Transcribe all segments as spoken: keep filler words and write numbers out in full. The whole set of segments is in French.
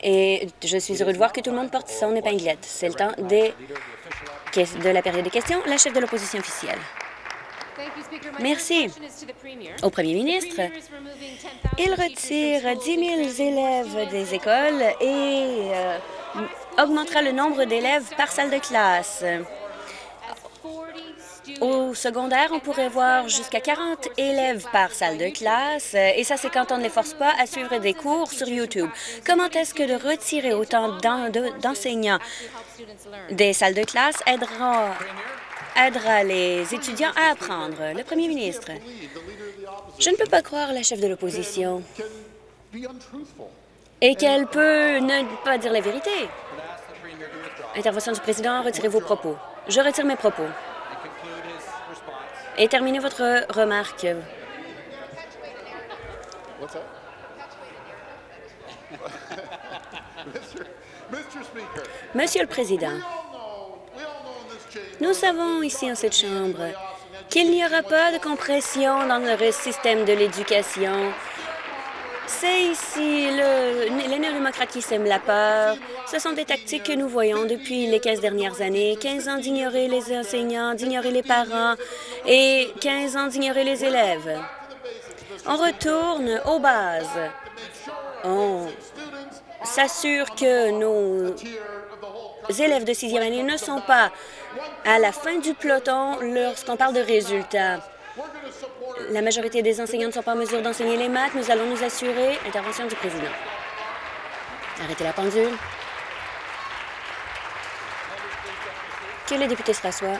Et je suis heureux de voir que tout le monde porte son épinglette. C'est le temps des... de la période des questions. La chef de l'opposition officielle. Merci. Au premier ministre, il retire dix mille élèves des écoles et euh, augmentera le nombre d'élèves par salle de classe. Au secondaire, on pourrait voir jusqu'à quarante élèves par salle de classe, et ça, c'est quand on ne les force pas à suivre des cours sur YouTube. Comment est-ce que de retirer autant d'enseignants des salles de classe aidera, aidera les étudiants à apprendre? Le premier ministre. Je ne peux pas croire la chef de l'opposition et qu'elle peut ne pas dire la vérité. Intervention du président, retirez vos propos. Je retire mes propos. Et terminez votre remarque. Monsieur le Président, nous savons ici en cette Chambre qu'il n'y aura pas de compression dans le système de l'éducation. C'est ici le, les néo-démocrates qui sèment la peur. Ce sont des tactiques que nous voyons depuis les quinze dernières années. quinze ans d'ignorer les enseignants, d'ignorer les parents et quinze ans d'ignorer les élèves. On retourne aux bases. On s'assure que nos élèves de sixième année ne sont pas à la fin du peloton lorsqu'on parle de résultats. La majorité des enseignants ne sont pas en mesure d'enseigner les maths. Nous allons nous assurer. Intervention du président. Arrêtez la pendule. Que les députés se rassoient.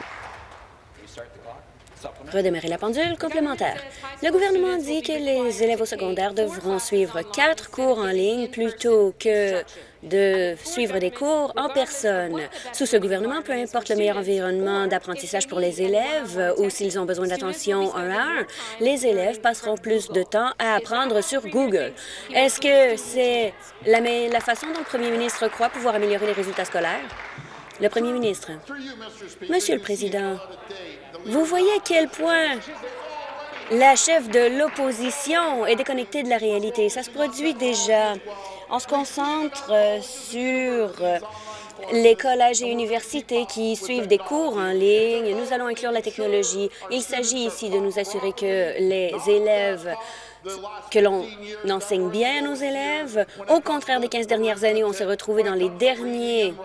Redémarrer la pendule complémentaire. Le gouvernement dit que les élèves au secondaire devront suivre quatre cours en ligne plutôt que de suivre des cours en personne. Sous ce gouvernement, peu importe le meilleur environnement d'apprentissage pour les élèves ou s'ils ont besoin d'attention un à un, les élèves passeront plus de temps à apprendre sur Google. Est-ce que c'est la, la façon dont le premier ministre croit pouvoir améliorer les résultats scolaires? Le premier ministre. Monsieur le Président, vous voyez à quel point la chef de l'opposition est déconnectée de la réalité. Ça se produit déjà. On se concentre sur les collèges et universités qui suivent des cours en ligne. Nous allons inclure la technologie. Il s'agit ici de nous assurer que les élèves, que l'on enseigne bien à nos élèves. Au contraire des quinze dernières années, on s'est retrouvé dans les derniers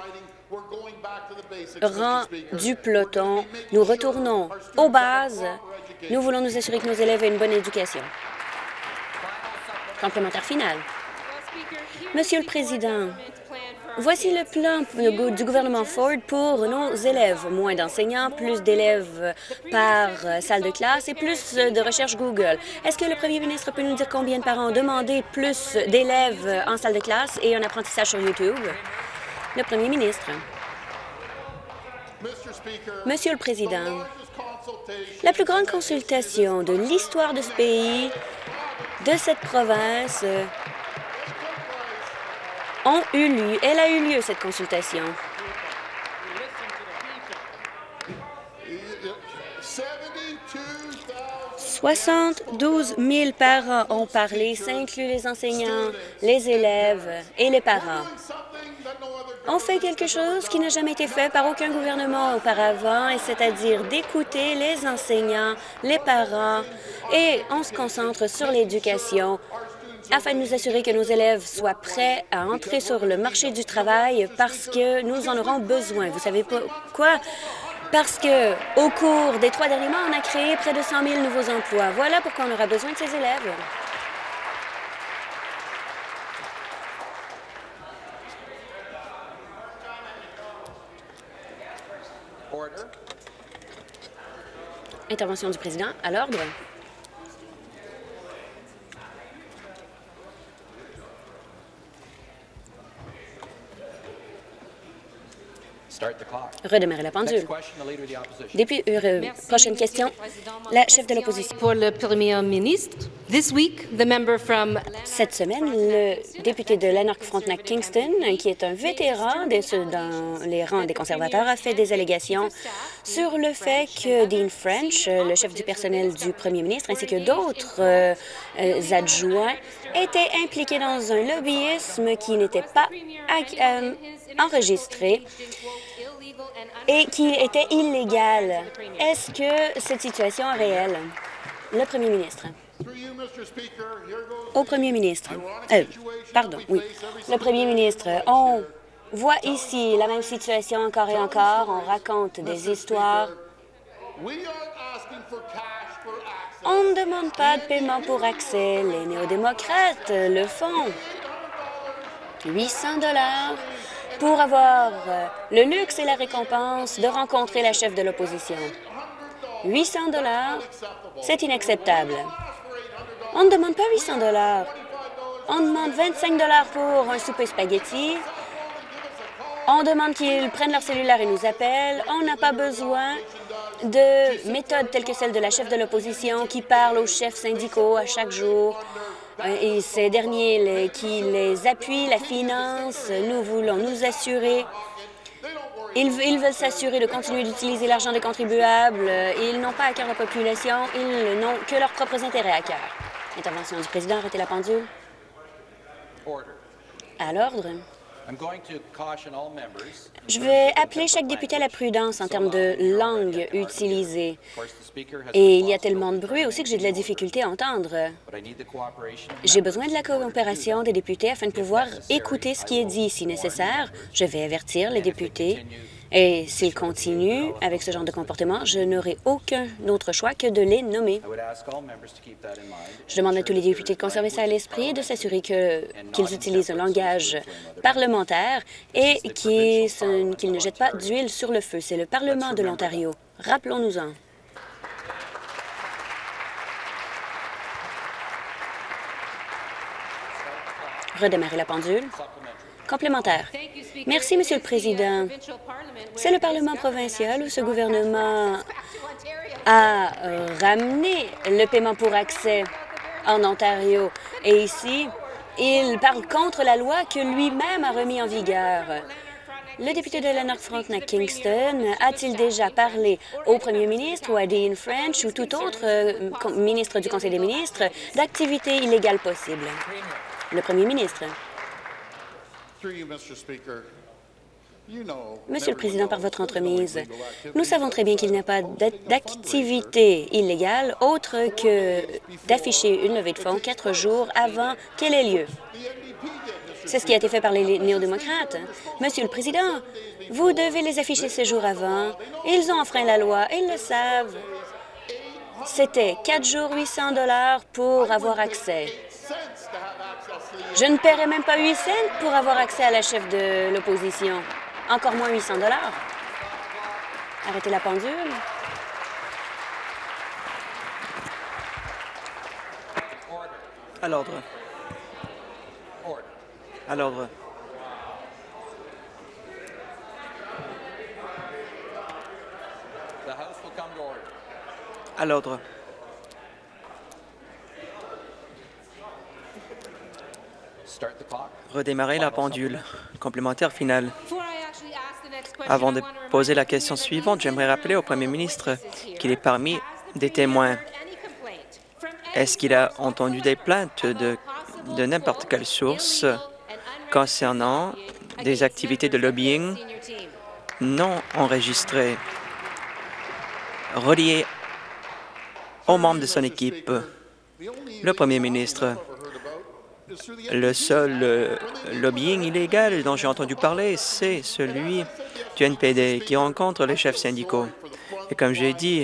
rang du peloton. Nous retournons aux bases. Nous voulons nous assurer que nos élèves aient une bonne éducation. Complémentaire final. Monsieur le Président, voici le plan du gouvernement Ford pour nos élèves. Moins d'enseignants, plus d'élèves par salle de classe et plus de recherche Google. Est-ce que le premier ministre peut nous dire combien de parents ont demandé plus d'élèves en salle de classe et un apprentissage sur YouTube? Le premier ministre. Monsieur le Président, la plus grande consultation de l'histoire de ce pays, de cette province, ont eu lieu. Elle a eu lieu, cette consultation. soixante-douze mille parents ont parlé. Ça inclut les enseignants, les élèves et les parents. On fait quelque chose qui n'a jamais été fait par aucun gouvernement auparavant, et c'est-à-dire d'écouter les enseignants, les parents, et on se concentre sur l'éducation afin de nous assurer que nos élèves soient prêts à entrer sur le marché du travail parce que nous en aurons besoin. Vous savez pas quoi? Parce que au cours des trois derniers mois, on a créé près de cent mille nouveaux emplois. Voilà pourquoi on aura besoin de ces élèves. Intervention du président. À l'ordre. Redémarrer la pendule. Depuis, euh, prochaine question, la chef de l'opposition. Pour le premier ministre, this week, the member from... Cette semaine, le député de Lanark-Frontenac-Kingston, qui est un vétéran des, dans les rangs des conservateurs, a fait des allégations sur le fait que Dean French, le chef du personnel du premier ministre, ainsi que d'autres euh, adjoints, était impliqué dans un lobbyisme qui n'était pas euh, enregistré et qui était illégal. Est-ce que cette situation est réelle? Le Premier ministre. Au Premier ministre. Euh, pardon, oui. Le Premier ministre, on voit ici la même situation encore et encore. On raconte des histoires. On ne demande pas de paiement pour accès. Les néo-démocrates le font. huit cents dollars pour avoir le luxe et la récompense de rencontrer la chef de l'opposition. huit cents dollars, c'est inacceptable. On ne demande pas huit cents dollars. On demande vingt-cinq dollars pour un souper spaghetti. On demande qu'ils prennent leur cellulaire et nous appellent. On n'a pas besoin de méthodes telles que celle de la chef de l'opposition qui parle aux chefs syndicaux à chaque jour. Et ces derniers les, qui les appuient, la finance, nous voulons nous assurer. Ils, ils veulent s'assurer de continuer d'utiliser l'argent des contribuables. Ils n'ont pas à cœur la population, ils n'ont que leurs propres intérêts à cœur. Intervention du président, arrêtez la pendule. À l'ordre. Je vais appeler chaque député à la prudence en termes de langue utilisée. Et il y a tellement de bruit aussi que j'ai de la difficulté à entendre. J'ai besoin de la coopération des députés afin de pouvoir écouter ce qui est dit. Si nécessaire, je vais avertir les députés. Et s'ils continuent avec ce genre de comportement, je n'aurai aucun autre choix que de les nommer. Je demande à tous les députés de conserver ça à l'esprit et de s'assurer que, qu'ils utilisent un langage parlementaire et qu'ils qu'ils ne jettent pas d'huile sur le feu. C'est le Parlement de l'Ontario. Rappelons-nous-en. Redémarrer la pendule. Complémentaire. Merci, Monsieur le Président. C'est le Parlement provincial où ce gouvernement a ramené le paiement pour accès en Ontario. Et ici, il parle contre la loi que lui-même a remis en vigueur. Le député de Lanark-Frontenac-Kingston a-t-il déjà parlé au premier ministre ou à Dean French ou tout autre euh, ministre du Conseil des ministres d'activités illégales possibles? Le premier ministre. Monsieur le Président, par votre entremise, nous savons très bien qu'il n'y a pas d'activité illégale autre que d'afficher une levée de fonds quatre jours avant qu'elle ait lieu. C'est ce qui a été fait par les néo-démocrates. Monsieur le Président, vous devez les afficher ces jours avant. Ils ont enfreint la loi, ils le savent. C'était quatre jours, huit cents dollars pour avoir accès. Je ne paierai même pas huit cents pour avoir accès à la chef de l'opposition. Encore moins huit cents dollars. Arrêtez la pendule. À l'ordre. À l'ordre. À l'ordre. Redémarrer la pendule. Complémentaire final. Avant de poser la question suivante, j'aimerais rappeler au Premier ministre qu'il est parmi des témoins. Est-ce qu'il a entendu des plaintes de, de n'importe quelle source concernant des activités de lobbying non enregistrées, reliées aux membres de son équipe? Le Premier ministre. Le seul euh, lobbying illégal dont j'ai entendu parler, c'est celui du N P D qui rencontre les chefs syndicaux. Et comme j'ai dit,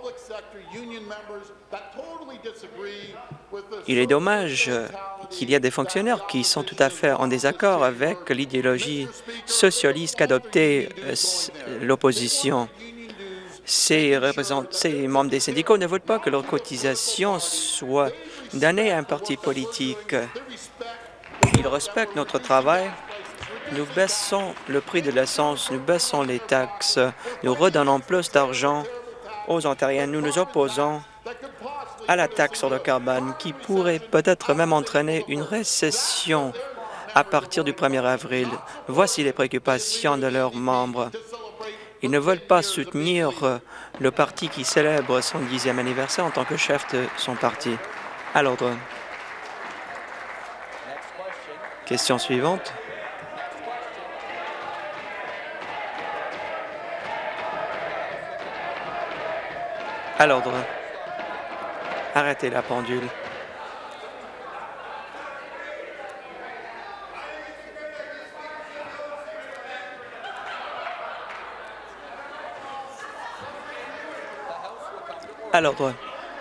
il est dommage qu'il y ait des fonctionnaires qui sont tout à fait en désaccord avec l'idéologie socialiste qu'adoptait euh, l'opposition. Ces, ces membres des syndicats ne veulent pas que leur cotisation soit donnée à un parti politique. Ils respectent notre travail. Nous baissons le prix de l'essence, nous baissons les taxes, nous redonnons plus d'argent aux Ontariens. Nous nous opposons à la taxe sur le carbone qui pourrait peut-être même entraîner une récession à partir du premier avril. Voici les préoccupations de leurs membres. Ils ne veulent pas soutenir le parti qui célèbre son dixième anniversaire en tant que chef de son parti. À l'ordre. Question suivante. À l'ordre. Arrêtez la pendule. À l'ordre.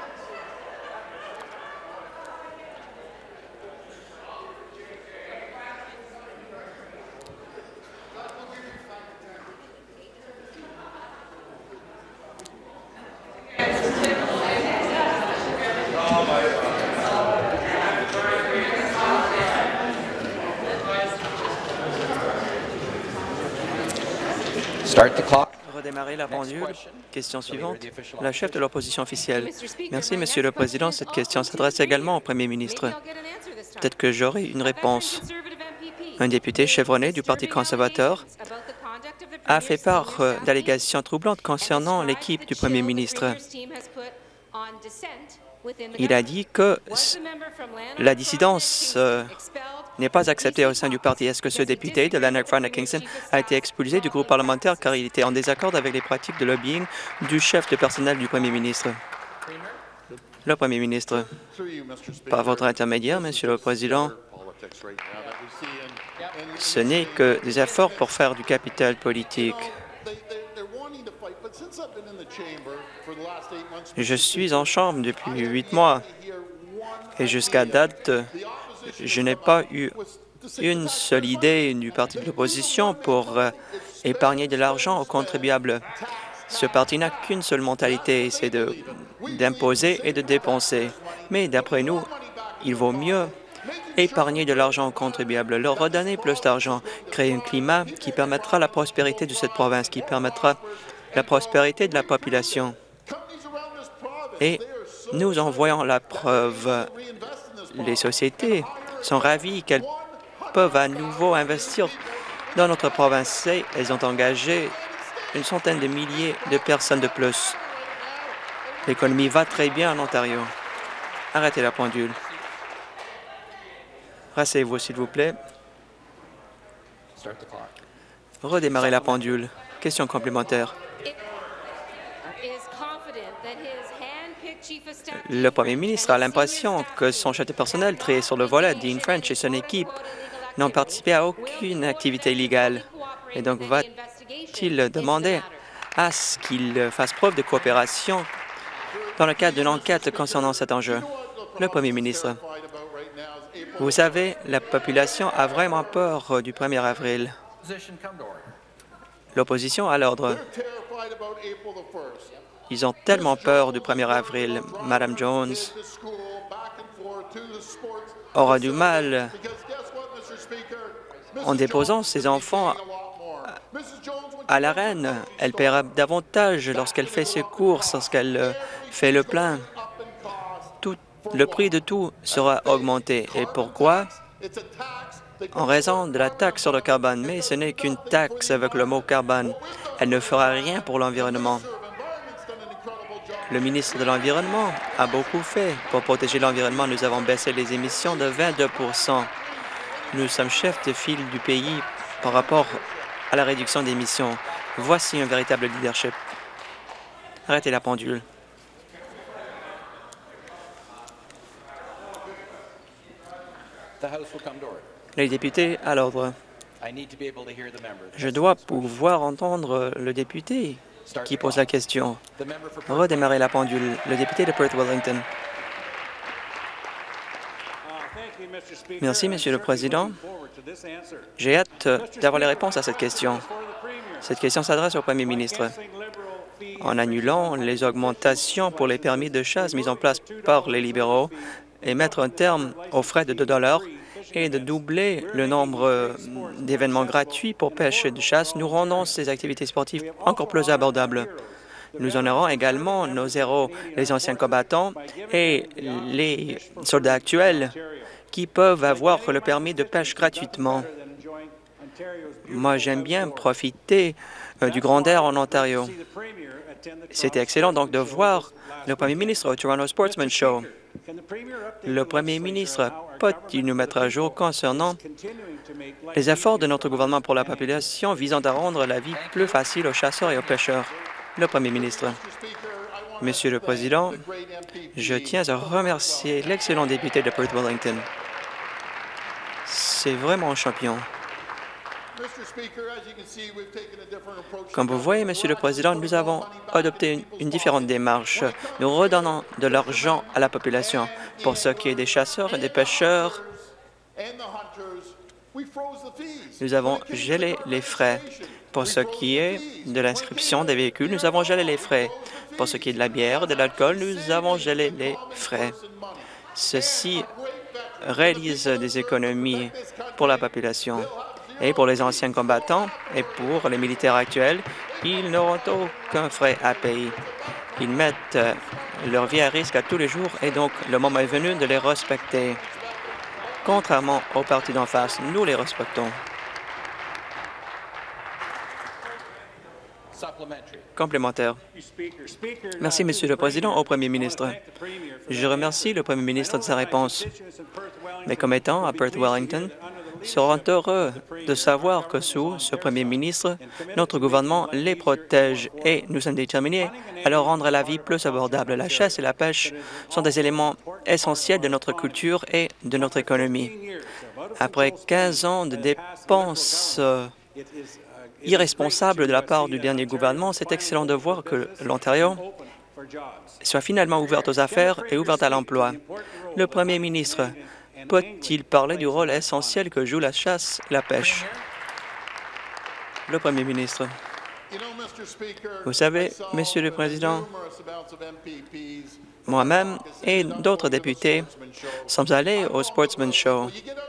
Start the clock. Redémarrer la pendule. Question suivante. La chef de l'opposition officielle. Merci, Monsieur le Président. Cette question s'adresse également au Premier ministre. Peut-être que j'aurai une réponse. Un député chevronné du Parti conservateur a fait part euh, d'allégations troublantes concernant l'équipe du Premier ministre. Il a dit que la dissidence euh, n'est pas acceptée au sein du parti. Est-ce que ce député de Lanark-Frontenac-Kingston a été expulsé du groupe parlementaire car il était en désaccord avec les pratiques de lobbying du chef de personnel du Premier ministre? Le Premier ministre, par votre intermédiaire, Monsieur le Président, ce n'est que des efforts pour faire du capital politique. Je suis en Chambre depuis huit mois et jusqu'à date, je n'ai pas eu une seule idée du parti de l'opposition pour euh, épargner de l'argent aux contribuables. Ce parti n'a qu'une seule mentalité, c'est d'imposer et de dépenser. Mais d'après nous, il vaut mieux épargner de l'argent aux contribuables, leur redonner plus d'argent, créer un climat qui permettra la prospérité de cette province, qui permettra la prospérité de la population. Et nous en voyons la preuve. Les sociétés sont ravies qu'elles peuvent à nouveau investir dans notre province. Et elles ont engagé une centaine de milliers de personnes de plus. L'économie va très bien en Ontario. Arrêtez la pendule. Rasseyez-vous, s'il vous plaît. Redémarrez la pendule. Question complémentaire. Le Premier ministre a l'impression que son chef de personnel, trié sur le volet, Dean French et son équipe n'ont participé à aucune activité illégale. Et donc, va-t-il demander à ce qu'il fasse preuve de coopération dans le cadre d'une enquête concernant cet enjeu? Le Premier ministre, vous savez, la population a vraiment peur du premier avril. L'opposition à l'ordre. Ils ont tellement peur du premier avril. Madame Jones aura du mal en déposant ses enfants à la reine. Elle paiera davantage lorsqu'elle fait ses courses, lorsqu'elle fait le plein. Tout, le prix de tout sera augmenté. Et pourquoi? En raison de la taxe sur le carbone. Mais ce n'est qu'une taxe avec le mot carbone. Elle ne fera rien pour l'environnement. Le ministre de l'Environnement a beaucoup fait pour protéger l'environnement. Nous avons baissé les émissions de vingt-deux pour cent. Nous sommes chefs de file du pays par rapport à la réduction d'émissions. Voici un véritable leadership. Arrêtez la pendule. Les députés à l'ordre. Je dois pouvoir entendre le député qui pose la question. Redémarrer la pendule. Le député de Perth-Wellington. Merci, Monsieur le Président. J'ai hâte d'avoir les réponses à cette question. Cette question s'adresse au Premier ministre. En annulant les augmentations pour les permis de chasse mises en place par les libéraux et mettre un terme aux frais de deux dollars et de doubler le nombre d'événements gratuits pour pêche et de chasse, nous rendons ces activités sportives encore plus abordables. Nous honorons également nos héros, les anciens combattants et les soldats actuels qui peuvent avoir le permis de pêche gratuitement. Moi, j'aime bien profiter euh, du grand air en Ontario. C'était excellent donc de voir le premier ministre au Toronto Sportsman Show. Le premier ministre peut-il nous mettre à jour concernant les efforts de notre gouvernement pour la population visant à rendre la vie plus facile aux chasseurs et aux pêcheurs? Le premier ministre. Monsieur le Président, je tiens à remercier l'excellent député de Perth Wellington. C'est vraiment un champion. Comme vous voyez, Monsieur le Président, nous avons adopté une, une différente démarche. Nous redonnons de l'argent à la population. Pour ce qui est des chasseurs et des pêcheurs, nous avons gelé les frais. Pour ce qui est de l'inscription des véhicules, nous avons gelé les frais. Pour ce qui est de la bière, de l'alcool, nous avons gelé les frais. Ceci réalise des économies pour la population. Et pour les anciens combattants et pour les militaires actuels, ils n'auront aucun frais à payer. Ils mettent leur vie à risque à tous les jours et donc le moment est venu de les respecter. Contrairement aux partis d'en face, nous les respectons. Complémentaire. Merci, Monsieur le Président, au Premier ministre. Je remercie le Premier ministre de sa réponse. Mes commettants à Perth Wellington seront heureux de savoir que sous ce Premier ministre, notre gouvernement les protège et nous sommes déterminés à leur rendre la vie plus abordable. La chasse et la pêche sont des éléments essentiels de notre culture et de notre économie. Après quinze ans de dépenses euh, irresponsables de la part du dernier gouvernement, c'est excellent de voir que l'Ontario soit finalement ouverte aux affaires et ouverte à l'emploi. Le Premier ministre peut-il parler du rôle essentiel que joue la chasse et la pêche? Le Premier ministre. Vous savez, Monsieur le Président, moi-même et d'autres députés sommes allés au Sportsman Show.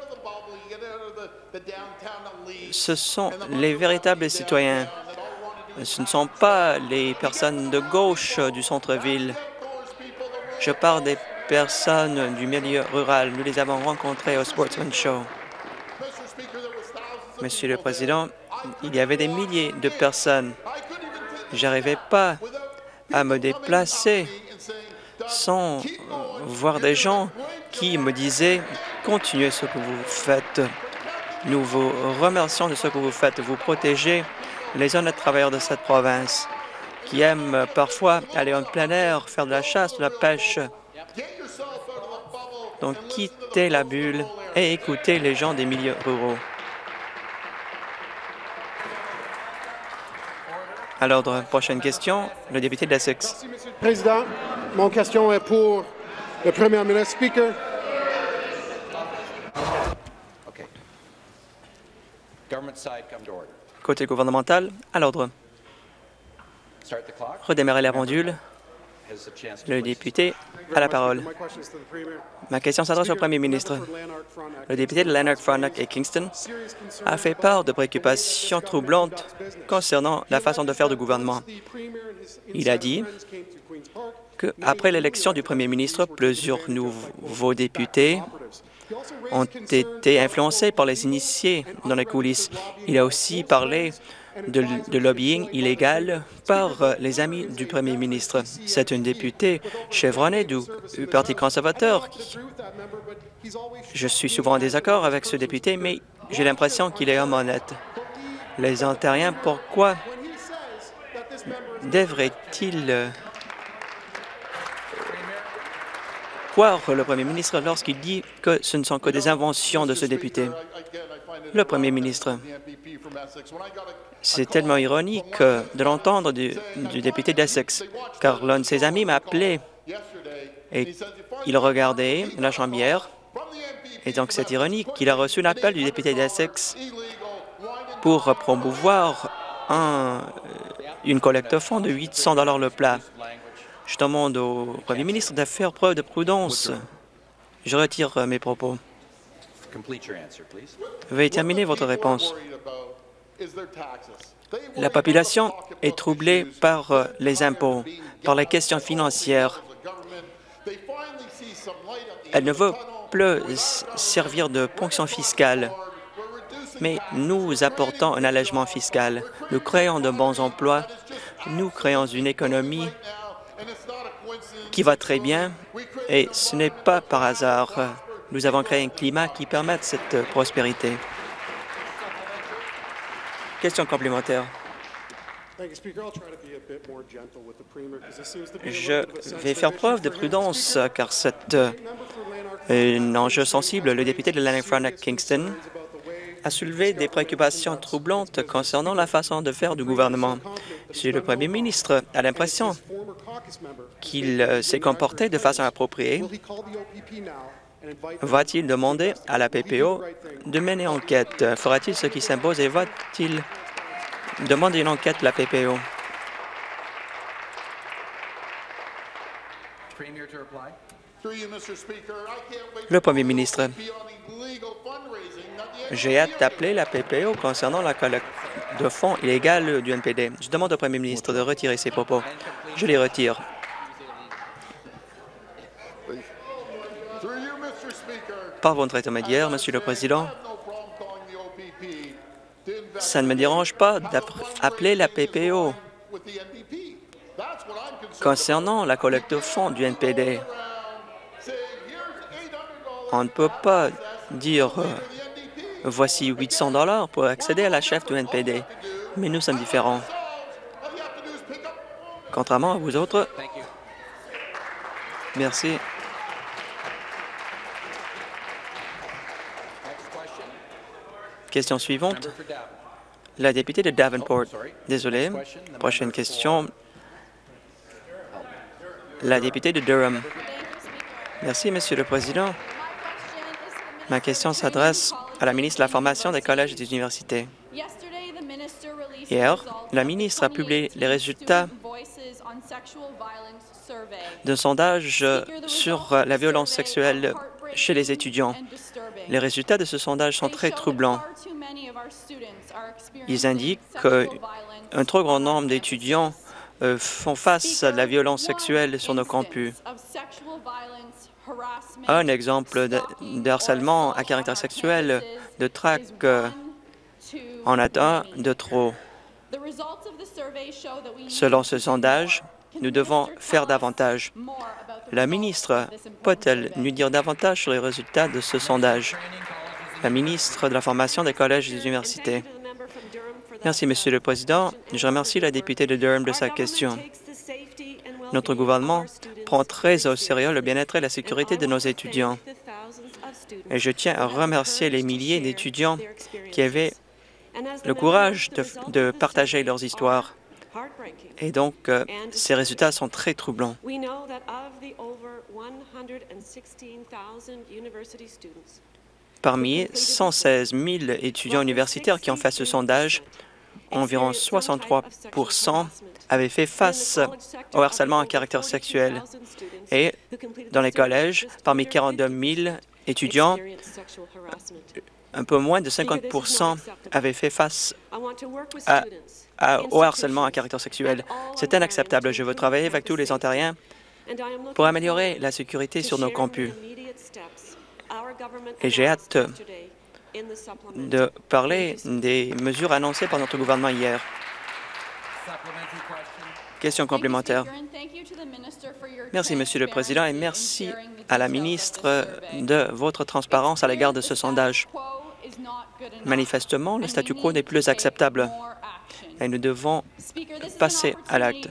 Ce sont les véritables citoyens. Ce ne sont pas les personnes de gauche du centre-ville. Je parle des personnes du milieu rural. Nous les avons rencontrées au Sportsman Show. Monsieur le Président, il y avait des milliers de personnes. Je n'arrivais pas à me déplacer sans voir des gens qui me disaient « Continuez ce que vous faites. Nous vous remercions de ce que vous faites. Vous protégez les honnêtes travailleurs de cette province qui aiment parfois aller en plein air, faire de la chasse, de la pêche. » Donc, quittez la bulle et écoutez les gens des milieux ruraux. À l'ordre, prochaine question, le député d'Essex. Merci, Monsieur le Président. Mon question est pour le Premier ministre. Speaker. Okay. Government side, come to order. Côté gouvernemental, à l'ordre. Start the clock. Redémarrer la pendule. Has the chance to Le please. député a la parole. Ma question s'adresse au Premier ministre. Le député de Lanark-Frontenac et Kingston a fait part de préoccupations troublantes concernant la façon de faire du gouvernement. Il a dit qu'après l'élection du Premier ministre, plusieurs nouveaux députés ont été influencés par les initiés dans les coulisses. Il a aussi parlé de, de lobbying illégal par euh, les amis du Premier ministre. C'est une députée chevronnée du, du Parti conservateur. Je suis souvent en désaccord avec ce député, mais j'ai l'impression qu'il est homme honnête. Les Ontariens, pourquoi devraient-ils euh, croire le Premier ministre lorsqu'il dit que ce ne sont que des inventions de ce député? Le Premier ministre. C'est tellement ironique de l'entendre du, du député d'Essex, car l'un de ses amis m'a appelé et il regardait la chambière. Et donc, c'est ironique qu'il a reçu l'appel du député d'Essex pour promouvoir un, une collecte de fonds de huit cents dollars le plat. Je demande au Premier ministre de faire preuve de prudence. Je retire mes propos. Complete your answer, please. Veuillez terminer votre réponse. La population est troublée par euh, les impôts, par les questions financières. Elle ne veut plus servir de ponction fiscale. mais nous apportons un allègement fiscal. Nous créons de bons emplois. Nous créons une économie qui va très bien et ce n'est pas par hasard. Nous avons créé un climat qui permet cette prospérité. Question complémentaire. Je vais faire preuve de prudence car c'est un enjeu sensible. Le député de Lanark-Frontenac-Kingston a soulevé des préoccupations troublantes concernant la façon de faire du gouvernement. Si le premier ministre a l'impression qu'il s'est comporté de façon appropriée, va-t-il demander à la P P O de mener enquête? Fera-t-il ce qui s'impose et va-t-il demander une enquête à la P P O? Le premier ministre. J'ai hâte d'appeler la P P O concernant la collecte de fonds illégale du N P D. Je demande au premier ministre de retirer ses propos. Je les retire. Par votre intermédiaire, Monsieur le Président, ça ne me dérange pas d'appeler la P P O concernant la collecte de fonds du N P D. On ne peut pas dire euh, voici huit cents dollars pour accéder à la chef du N P D, mais nous sommes différents. Contrairement à vous autres. Merci. Question suivante. La députée de Davenport. Désolé. Prochaine question. La députée de Durham. Merci, Monsieur le Président. Ma question s'adresse à la ministre de la Formation des collèges et des universités. Hier, la ministre a publié les résultats d'un sondage sur la violence sexuelle chez les étudiants. Les résultats de ce sondage sont très troublants. Ils indiquent qu'un trop grand nombre d'étudiants euh, font face à la violence sexuelle sur nos campus. Un exemple de, de harcèlement à caractère sexuel, de traque, euh, en a un de trop. Selon ce sondage, nous devons faire davantage. La ministre peut-elle nous dire davantage sur les résultats de ce sondage? La ministre de la Formation des collèges et des universités. Merci, Monsieur le Président. Je remercie la députée de Durham de sa question. Notre gouvernement prend très au sérieux le bien-être et la sécurité de nos étudiants. Et je tiens à remercier les milliers d'étudiants qui avaient le courage de, de partager leurs histoires. Et donc, euh, ces résultats sont très troublants. Parmi cent seize mille étudiants universitaires qui ont fait ce sondage, environ soixante-trois pour cent avaient fait face au harcèlement à caractère sexuel. Et dans les collèges, parmi quarante-deux mille étudiants, un peu moins de cinquante pour cent avaient fait face à, à, au harcèlement à caractère sexuel. C'est inacceptable. Je veux travailler avec tous les Ontariens pour améliorer la sécurité sur nos campus. Et j'ai hâte de parler des mesures annoncées par notre gouvernement hier. Question complémentaire. Merci, Monsieur le Président, et merci à la ministre de votre transparence à l'égard de ce sondage. Manifestement, le statu quo n'est plus acceptable et nous devons passer à l'acte.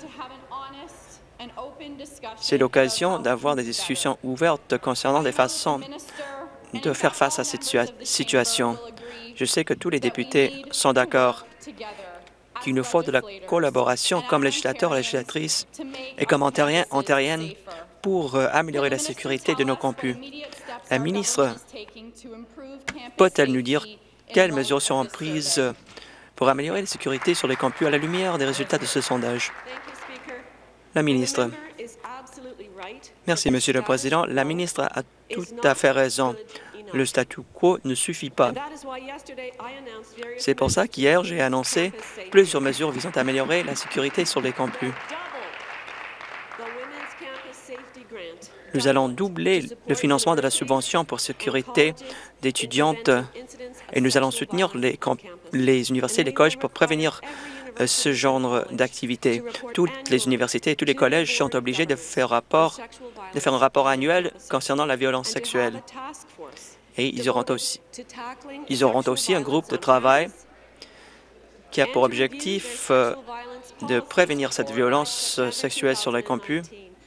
C'est l'occasion d'avoir des discussions ouvertes concernant des façons de faire face à cette situation. Je sais que tous les députés sont d'accord qu'il nous faut de la collaboration comme législateurs et législatrices et comme ontariens, ontariennes pour euh, améliorer la sécurité de nos campus. La ministre peut-elle nous dire quelles mesures seront prises pour améliorer la sécurité sur les campus à la lumière des résultats de ce sondage? La ministre. Merci, Monsieur le Président. La ministre a tout à fait raison. Le statu quo ne suffit pas. C'est pour ça qu'hier, j'ai annoncé plusieurs mesures visant à améliorer la sécurité sur les campus. Nous allons doubler le financement de la subvention pour sécurité d'étudiantes et nous allons soutenir les, les universités et les collèges pour prévenir euh, ce genre d'activités. Toutes les universités et tous les collèges sont obligés de faire, rapport, de faire un rapport annuel concernant la violence sexuelle. Et ils auront aussi, ils auront aussi un groupe de travail qui a pour objectif euh, de prévenir cette violence euh, sexuelle sur les campus.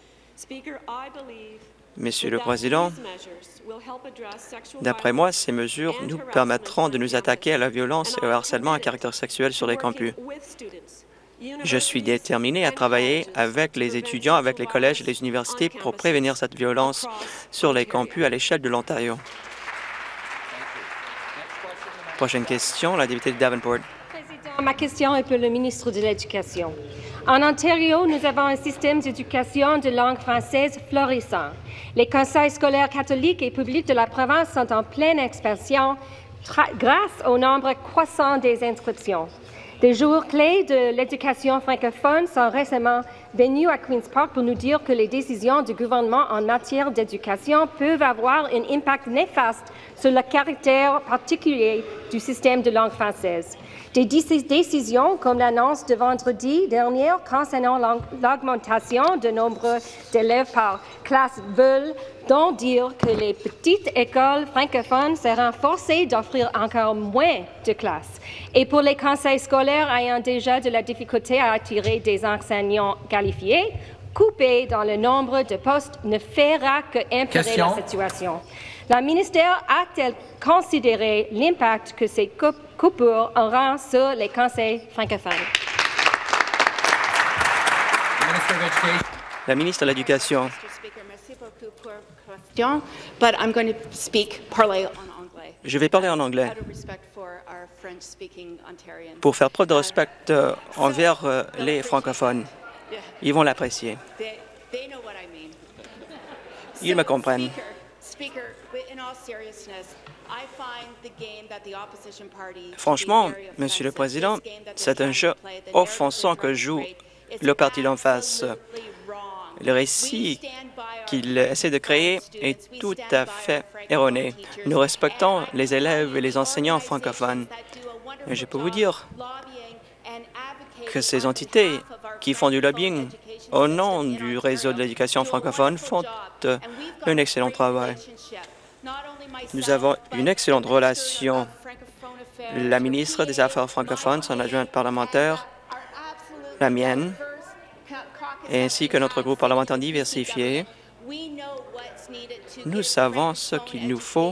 Monsieur le Président, d'après moi, ces mesures nous permettront de nous attaquer à la violence et au harcèlement à caractère sexuel sur les campus. Je suis déterminé à travailler avec les étudiants, avec les collèges et les universités pour prévenir cette violence sur les campus à l'échelle de l'Ontario. Prochaine question, la députée de Davenport. Ma question est pour le ministre de l'Éducation. En Ontario, nous avons un système d'éducation de langue française florissant. Les conseils scolaires catholiques et publics de la province sont en pleine expansion grâce au nombre croissant des inscriptions. Des jours clés de l'éducation francophone sont récemment venus à Queen's Park pour nous dire que les décisions du gouvernement en matière d'éducation peuvent avoir un impact néfaste sur le caractère particulier du système de langue française. Des décisions comme l'annonce de vendredi dernier concernant l'augmentation du nombre d'élèves par classe veulent donc dire que les petites écoles francophones seront forcées d'offrir encore moins de classes. Et pour les conseils scolaires ayant déjà de la difficulté à attirer des enseignants qualifiés, couper dans le nombre de postes ne fera que empirer la situation. La ministère a-t-elle considéré l'impact que ces coupures auront sur les conseils francophones? La ministre de l'Éducation. Je vais parler en anglais pour faire preuve de respect euh, envers euh, les francophones. Ils vont l'apprécier. Ils me comprennent. Franchement, Monsieur le Président, c'est un jeu offensant que joue le parti d'en face. Le récit qu'il essaie de créer est tout à fait erroné. Nous respectons les élèves et les enseignants francophones. Et je peux vous dire que ces entités qui font du lobbying au nom du réseau de l'éducation francophone font euh, un excellent travail. Nous avons une excellente relation. La ministre des Affaires francophones, son adjointe parlementaire, la mienne, ainsi que notre groupe parlementaire diversifié, nous savons ce qu'il nous faut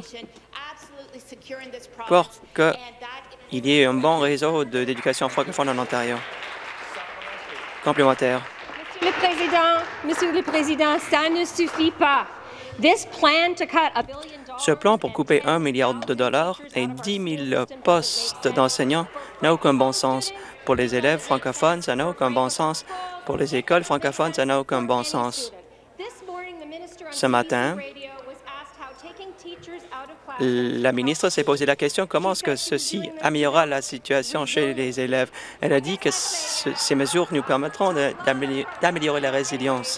pour qu'il y ait un bon réseau d'éducation francophone en Ontario. Complémentaire. Monsieur le Président, Monsieur le Président, ça ne suffit pas. This plan to cut a billion Ce plan pour couper un milliard de dollars et dix mille postes d'enseignants n'a aucun bon sens. Pour les élèves francophones, ça n'a aucun bon sens. Pour les écoles francophones, ça n'a aucun bon sens. Ce matin, la ministre s'est posé la question comment est-ce que ceci améliorera la situation chez les élèves. Elle a dit que ce, ces mesures nous permettront d'améliorer la résilience.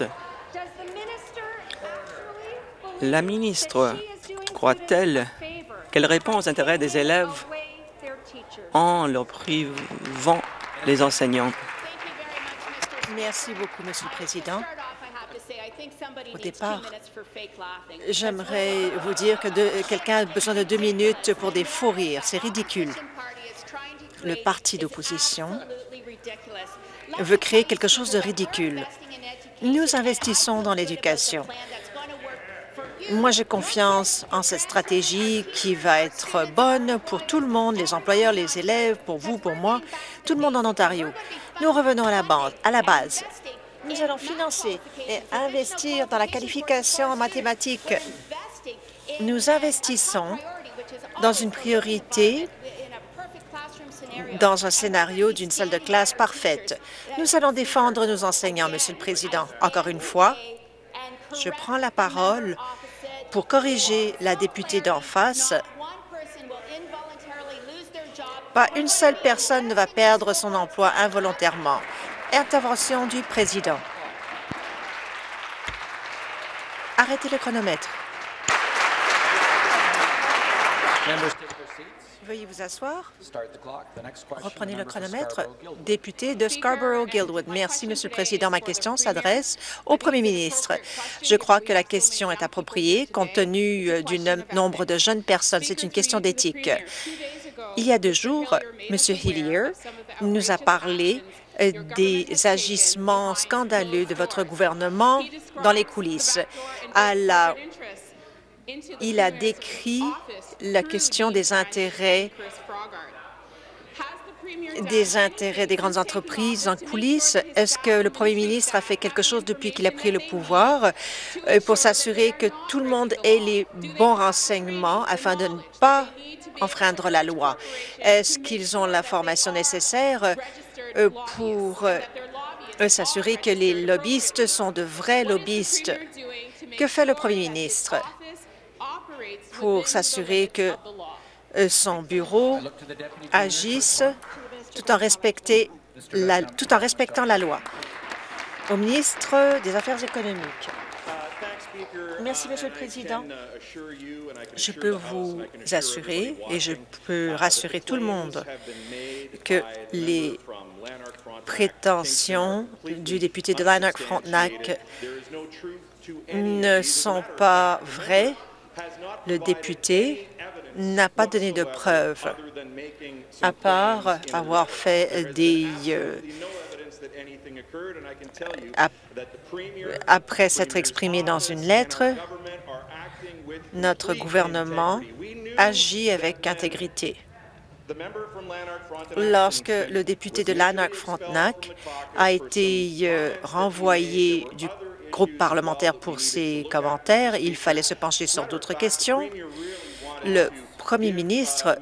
La ministre croit-elle qu'elle répond aux intérêts des élèves en leur privant les enseignants? Merci beaucoup, Monsieur le Président. Au départ, j'aimerais vous dire que quelqu'un a besoin de deux minutes pour des faux rires. C'est ridicule. Le parti d'opposition veut créer quelque chose de ridicule. Nous investissons dans l'éducation. Moi, j'ai confiance en cette stratégie qui va être bonne pour tout le monde, les employeurs, les élèves, pour vous, pour moi, tout le monde en Ontario. Nous revenons à la, base, à la base. Nous allons financer et investir dans la qualification en mathématiques. Nous investissons dans une priorité, dans un scénario d'une salle de classe parfaite. Nous allons défendre nos enseignants, Monsieur le Président. Encore une fois, je prends la parole pour corriger la députée d'en face. Pas une seule personne ne va perdre son emploi involontairement. Intervention du président. Arrêtez le chronomètre. Members take their seats. Veuillez vous asseoir. Start the clock. The next question, Reprenez the le member for chronomètre. Scarborough-Guildwood. Député de Scarborough-Guildwood. Merci, Monsieur le Président. Ma question s'adresse au Premier ministre. Je crois que la question est appropriée compte tenu euh, du nom- nombre de jeunes personnes. C'est une question d'éthique. Il y a deux jours, M. Hillier nous a parlé euh, des agissements scandaleux de votre gouvernement dans les coulisses. À la Il a décrit la question des intérêts des intérêts des grandes entreprises en coulisses. Est-ce que le Premier ministre a fait quelque chose depuis qu'il a pris le pouvoir euh, pour s'assurer que tout le monde ait les bons renseignements afin de ne pas enfreindre la loi? Est-ce qu'ils ont la formation nécessaire euh, pour euh, s'assurer que les lobbyistes sont de vrais lobbyistes? Que fait le Premier ministre pour s'assurer que euh, son bureau agisse tout en, respecter la, tout en respectant la loi? Au ministre des Affaires économiques. Merci, Monsieur le Président. Je peux vous assurer et je peux rassurer tout le monde que les prétentions du député de Lanark-Frontenac ne sont pas vraies. Le député n'a pas donné de preuves, à part avoir fait des... Euh, ap après s'être exprimé dans une lettre, notre gouvernement agit avec intégrité. Lorsque le député de Lanark-Frontenac a été euh, renvoyé du groupe parlementaire pour ses commentaires, il fallait se pencher sur d'autres questions. Le Premier ministre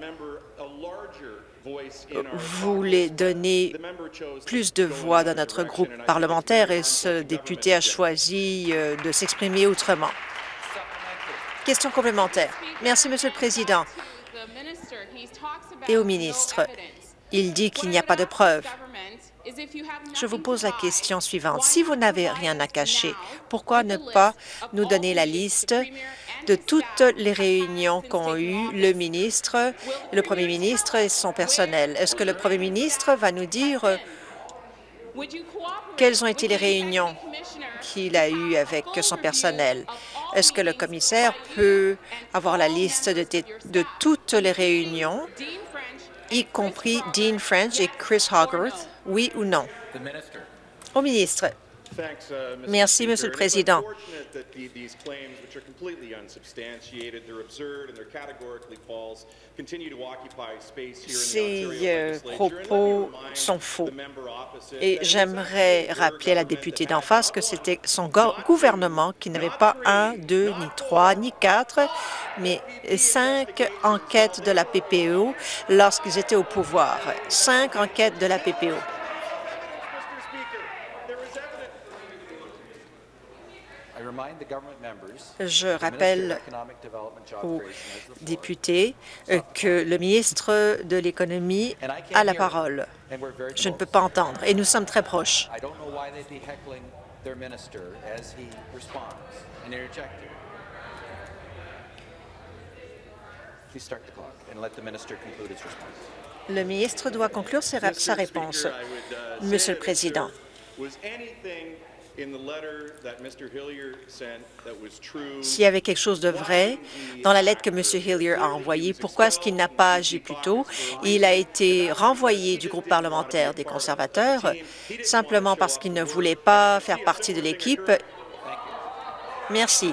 voulait donner plus de voix dans notre groupe parlementaire et ce député a choisi euh, de s'exprimer autrement. Question complémentaire. Merci, Monsieur le Président. Et au ministre, il dit qu'il n'y a pas de preuves. Je vous pose la question suivante. Si vous n'avez rien à cacher, pourquoi ne pas nous donner la liste de toutes les réunions qu'ont eues le ministre, le Premier ministre et son personnel? Est-ce que le Premier ministre va nous dire quelles ont été les réunions qu'il a eues avec son personnel? Est-ce que le commissaire peut avoir la liste de, de toutes les réunions, y compris Dean French et Chris Hogarth, oui ou non? Au ministre. Merci, Monsieur le Président. Ces euh, propos sont faux. Et j'aimerais rappeler à la députée d'en face que c'était son gouvernement qui n'avait pas un, deux, ni trois, ni quatre, mais cinq enquêtes de la P P O lorsqu'ils étaient au pouvoir. Cinq enquêtes de la P P O. Je rappelle aux députés que le ministre de l'Économie a la parole. Je ne peux pas entendre, et nous sommes très proches. Le ministre doit conclure sa réponse. Monsieur le Président. S'il y avait quelque chose de vrai dans la lettre que M. Hillier a envoyée, pourquoi est-ce qu'il n'a pas agi plus tôt? Il a été renvoyé du groupe parlementaire des conservateurs simplement parce qu'il ne voulait pas faire partie de l'équipe. Merci.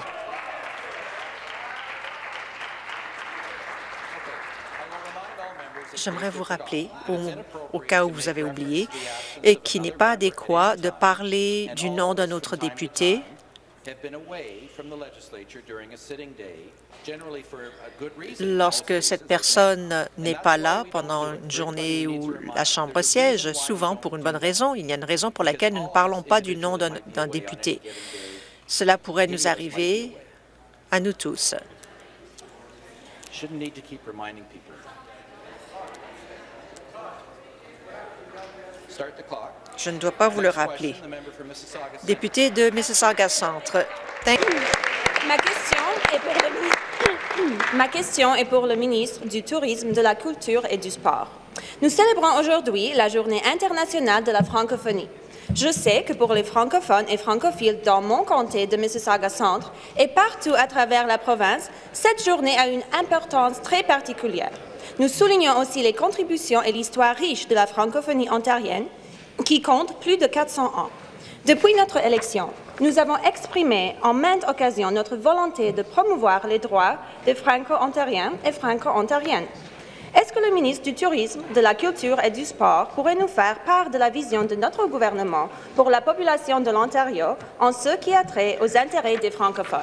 J'aimerais vous rappeler, au, au cas où vous avez oublié, et qu'il n'est pas adéquat de parler du nom d'un autre député lorsque cette personne n'est pas là pendant une journée où la Chambre siège, souvent pour une bonne raison. Il y a une raison pour laquelle nous ne parlons pas du nom d'un député. Cela pourrait nous arriver à nous tous. Je ne dois pas vous le rappeler. Député de Mississauga Centre. Thank you. Ma question est pour le ministre. Ma question est pour le ministre du Tourisme, de la Culture et du Sport. Nous célébrons aujourd'hui la Journée internationale de la francophonie. Je sais que pour les francophones et francophiles dans mon comté de Mississauga-Centre et partout à travers la province, cette journée a une importance très particulière. Nous soulignons aussi les contributions et l'histoire riche de la francophonie ontarienne, qui compte plus de quatre cents ans. Depuis notre élection, nous avons exprimé en maintes occasions notre volonté de promouvoir les droits des Franco-ontariens et Franco-ontariennes. Est-ce que le ministre du Tourisme, de la Culture et du Sport pourrait nous faire part de la vision de notre gouvernement pour la population de l'Ontario en ce qui a trait aux intérêts des francophones?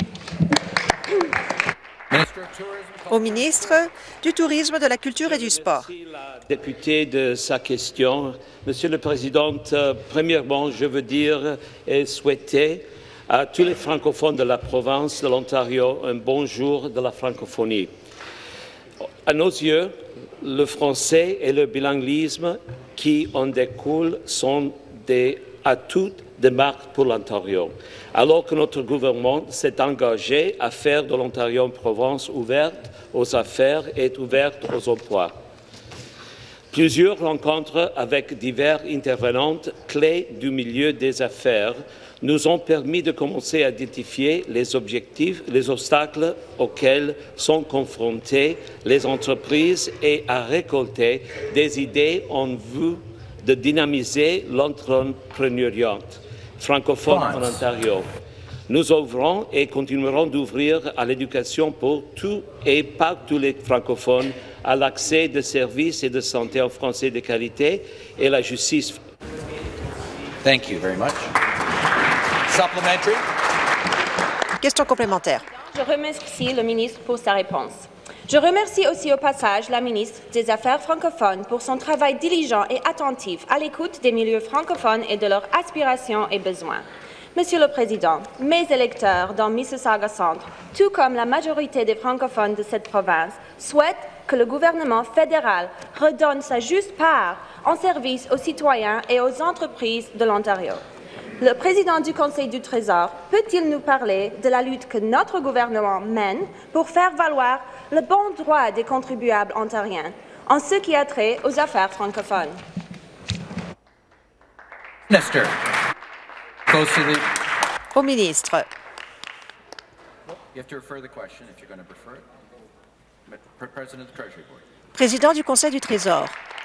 Au ministre du Tourisme, de la Culture et du Sport. Merci la députée de sa question. Monsieur le Président, euh, premièrement, je veux dire et souhaiter à tous les francophones de la province de l'Ontario un bonjour de la francophonie. À nos yeux, le français et le bilinguisme qui en découlent sont des atouts de marque pour l'Ontario, alors que notre gouvernement s'est engagé à faire de l'Ontario une province ouverte aux affaires et ouverte aux emplois. Plusieurs rencontres avec divers intervenants clés du milieu des affaires nous ont permis de commencer à identifier les objectifs, les obstacles auxquels sont confrontées les entreprises et à récolter des idées en vue de dynamiser l'entrepreneuriat francophone en Ontario. Nous ouvrons et continuerons d'ouvrir à l'éducation pour tous et pas tous les francophones, à l'accès de services et de santé en français de qualité et la justice. Thank you very much. Supplementary. Question complémentaire. Je remercie le ministre pour sa réponse. Je remercie aussi au passage la ministre des Affaires francophones pour son travail diligent et attentif à l'écoute des milieux francophones et de leurs aspirations et besoins. Monsieur le Président, mes électeurs dans Mississauga-Centre, tout comme la majorité des francophones de cette province, souhaitent que le gouvernement fédéral redonne sa juste part en service aux citoyens et aux entreprises de l'Ontario. Le président du Conseil du Trésor peut-il nous parler de la lutte que notre gouvernement mène pour faire valoir le bon droit des contribuables ontariens en ce qui a trait aux affaires francophones? Minister. Goes to the... Au ministre. You have to refer the question if you're going to prefer it. But President of the Treasury Board. Président du Conseil du Trésor.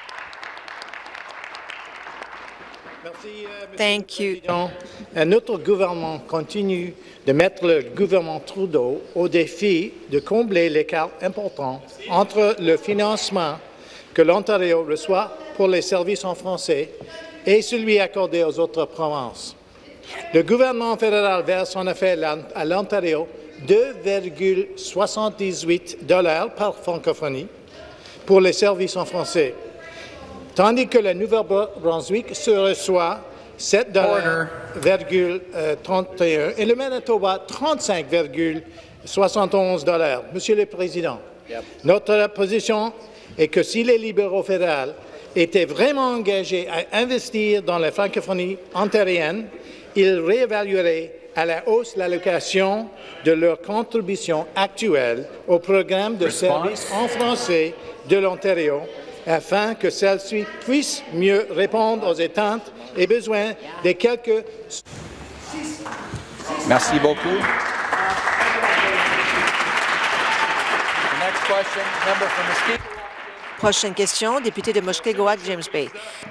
Merci, euh, Monsieur Thank le you. Président. Euh, Notre gouvernement continue de mettre le gouvernement Trudeau au défi de combler l'écart important entre le financement que l'Ontario reçoit pour les services en français et celui accordé aux autres provinces. Le gouvernement fédéral verse en effet à l'Ontario deux virgule soixante-dix-huit dollars par francophonie pour les services en français, tandis que le Nouveau-Brunswick se reçoit sept virgule trente et un dollars et le Manitoba trente-cinq virgule soixante et onze dollars. Monsieur le Président, yep. Notre position est que si les libéraux fédéraux étaient vraiment engagés à investir dans la francophonie ontarienne, ils réévalueraient à la hausse l'allocation de leur contribution actuelle au programme de services en français de l'Ontario afin que celle-ci puisse mieux répondre aux attentes et besoins des quelques... Merci beaucoup. The next question, member from Mesquite. Prochaine question, député de Mushkegowuk, James Bay.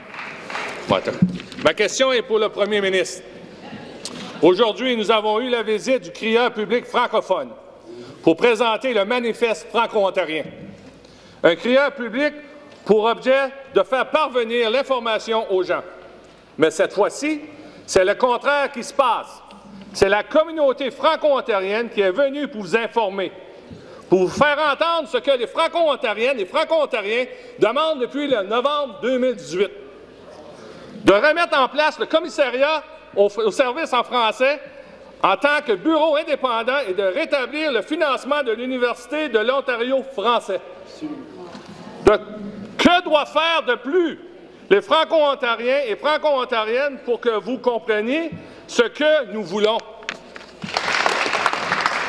Ma question est pour le Premier ministre. Aujourd'hui, nous avons eu la visite du crieur public francophone pour présenter le manifeste franco-ontarien. Un crieur public pour objet de faire parvenir l'information aux gens. Mais cette fois-ci, c'est le contraire qui se passe. C'est la communauté franco-ontarienne qui est venue pour vous informer, pour vous faire entendre ce que les franco-ontariennes et franco-ontariens demandent depuis le novembre deux mille dix-huit. De remettre en place le commissariat au, au service en français en tant que bureau indépendant et de rétablir le financement de l'Université de l'Ontario français. De, que doit faire de plus les franco-ontariens et franco-ontariennes pour que vous compreniez ce que nous voulons?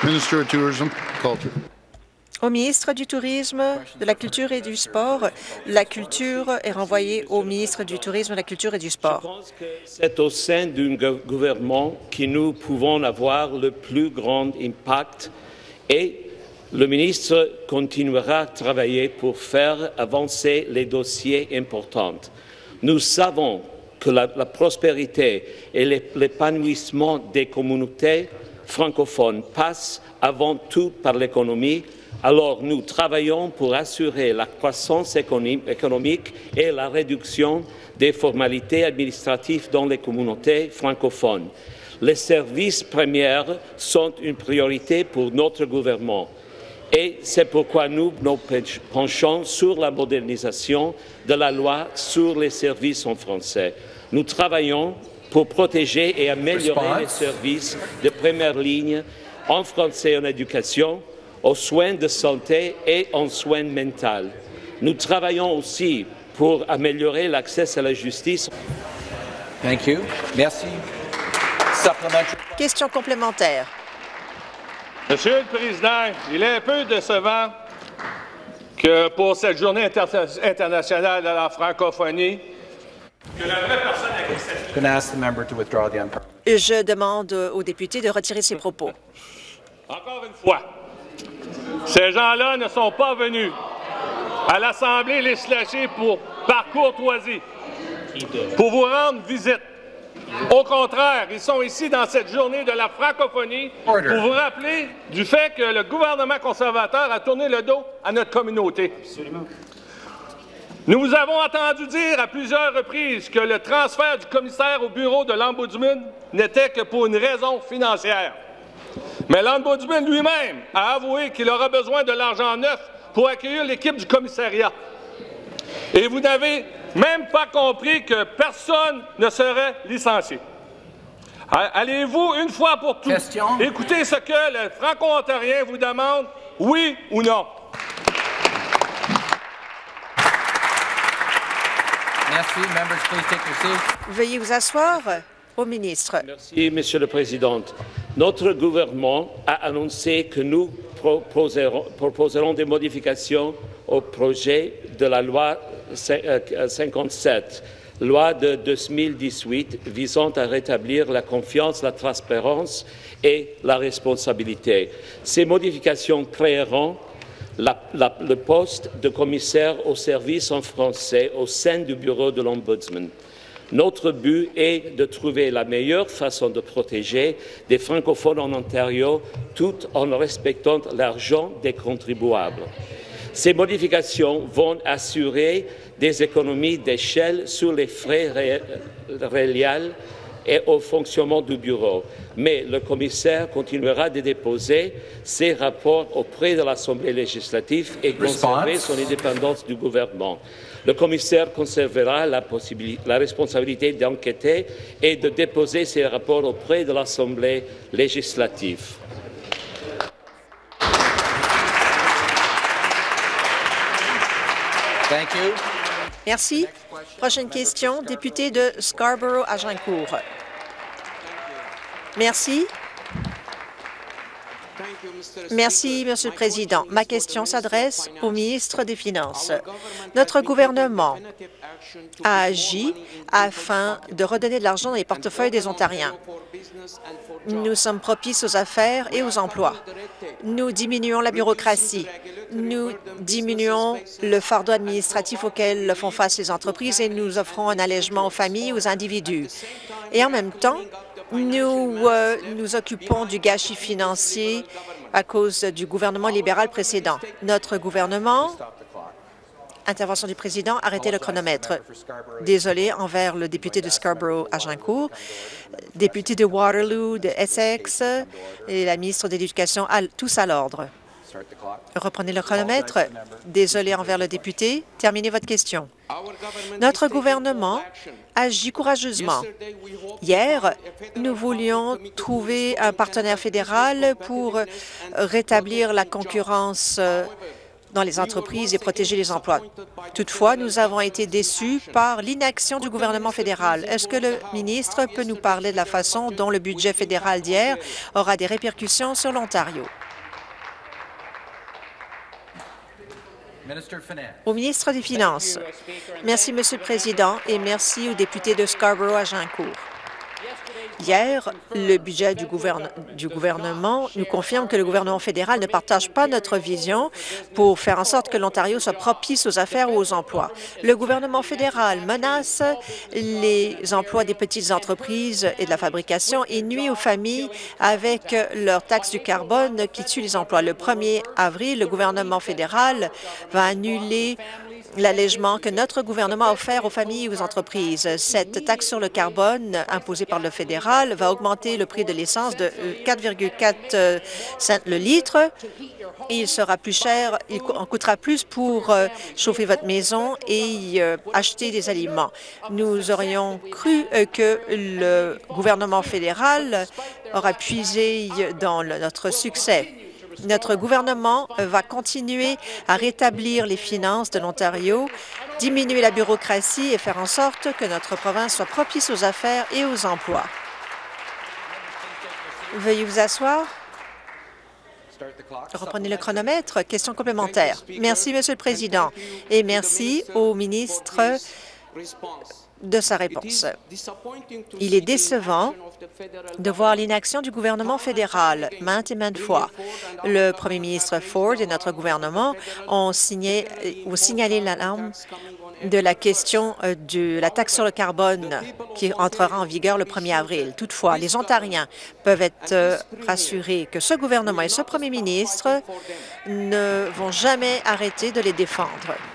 Minister of Tourism, Culture. Au ministre du Tourisme, de la Culture et du Sport. La culture est renvoyée au ministre du Tourisme, de la Culture et du Sport. Je pense que c'est au sein d'un gouvernement que nous pouvons avoir le plus grand impact et le ministre continuera à travailler pour faire avancer les dossiers importants. Nous savons que la, la prospérité et l'épanouissement des communautés francophones passent avant tout par l'économie. Alors, nous travaillons pour assurer la croissance économique et la réduction des formalités administratives dans les communautés francophones. Les services premiers sont une priorité pour notre gouvernement et c'est pourquoi nous nous penchons sur la modernisation de la loi sur les services en français. Nous travaillons pour protéger et améliorer les services de première ligne en français en éducation, aux soins de santé et en soins mentaux. Nous travaillons aussi pour améliorer l'accès à la justice. Thank you. Merci. Supplementary. Question complémentaire. Monsieur le Président, il est un peu décevant que pour cette journée inter internationale de la francophonie, que la vraie personne avec cette... Going to ask the member to withdraw the unparalleled. Je demande aux députés de retirer ses propos. Encore une fois, ces gens-là ne sont pas venus à l'Assemblée législative pour, par courtoisie, pour vous rendre visite. Au contraire, ils sont ici dans cette journée de la francophonie pour vous rappeler du fait que le gouvernement conservateur a tourné le dos à notre communauté. Absolument. Nous vous avons entendu dire à plusieurs reprises que le transfert du commissaire au bureau de l'Ombudsman n'était que pour une raison financière. Mais l'Ombudsman lui-même a avoué qu'il aura besoin de l'argent neuf pour accueillir l'équipe du commissariat. Et vous n'avez même pas compris que personne ne serait licencié. Allez-vous, une fois pour toutes, Question. écouter ce que le Franco-Ontarien vous demande, oui ou non? Merci. Members, please take your seats. Veuillez vous asseoir. Au ministre. Merci, Monsieur le Président. Notre gouvernement a annoncé que nous proposerons, proposerons des modifications au projet de la loi cinquante-sept, loi de deux mille dix-huit visant à rétablir la confiance, la transparence et la responsabilité. Ces modifications créeront la, la, le poste de commissaire au service en français au sein du bureau de l'Ombudsman. Notre but est de trouver la meilleure façon de protéger des francophones en Ontario tout en respectant l'argent des contribuables. Ces modifications vont assurer des économies d'échelle sur les frais réels et au fonctionnement du bureau. Mais le commissaire continuera de déposer ses rapports auprès de l'Assemblée législative et conserver son indépendance du gouvernement. Le commissaire conservera la, la responsabilité d'enquêter et de déposer ses rapports auprès de l'Assemblée législative. Thank you. Merci. Prochaine question, député de Scarborough-Agincourt. Merci. Merci, Monsieur le Président. Ma question s'adresse au ministre des Finances. Notre gouvernement a agi afin de redonner de l'argent dans les portefeuilles des Ontariens. Nous sommes propices aux affaires et aux emplois. Nous diminuons la bureaucratie. Nous diminuons le fardeau administratif auquel font face les entreprises et nous offrons un allègement aux familles et aux individus. Et en même temps, nous euh, nous occupons du gâchis financier à cause du gouvernement libéral précédent. Notre gouvernement... Intervention du président, arrêtez le chronomètre. Désolé envers le député de Scarborough-Agincourt, député de Waterloo, de Essex et la ministre de l'Éducation, tous à l'ordre. Reprenez le chronomètre. Désolé envers le député. Terminez votre question. Notre gouvernement agit courageusement. Hier, nous voulions trouver un partenaire fédéral pour rétablir la concurrence dans les entreprises et protéger les emplois. Toutefois, nous avons été déçus par l'inaction du gouvernement fédéral. Est-ce que le ministre peut nous parler de la façon dont le budget fédéral d'hier aura des répercussions sur l'Ontario? Au ministre des Finances. Merci, Monsieur le Président, et merci aux députés de Scarborough-Agincourt. Hier, le budget du, gouverne du gouvernement nous confirme que le gouvernement fédéral ne partage pas notre vision pour faire en sorte que l'Ontario soit propice aux affaires ou aux emplois. Le gouvernement fédéral menace les emplois des petites entreprises et de la fabrication et nuit aux familles avec leur taxe du carbone qui tue les emplois. Le premier avril, le gouvernement fédéral va annuler l'allègement que notre gouvernement a offert aux familles et aux entreprises. Cette taxe sur le carbone imposée par le fédéral va augmenter le prix de l'essence de quatre virgule quatre cents le litre. Et il sera plus cher, il en coûtera plus pour euh, chauffer votre maison et euh, acheter des aliments. Nous aurions cru euh, que le gouvernement fédéral aura puisé dans le, notre succès. Notre gouvernement va continuer à rétablir les finances de l'Ontario, diminuer la bureaucratie et faire en sorte que notre province soit propice aux affaires et aux emplois. Veuillez vous asseoir. Reprenez le chronomètre. Question complémentaire. Merci, Monsieur le Président, et merci au ministre de sa réponse. Il est décevant de voir l'inaction du gouvernement fédéral maintes et maintes fois. Le premier ministre Ford et notre gouvernement ont, signé, ont signalé l'alarme de la question de la taxe sur le carbone qui entrera en vigueur le premier avril. Toutefois, les Ontariens peuvent être rassurés que ce gouvernement et ce premier ministre ne vont jamais arrêter de les défendre.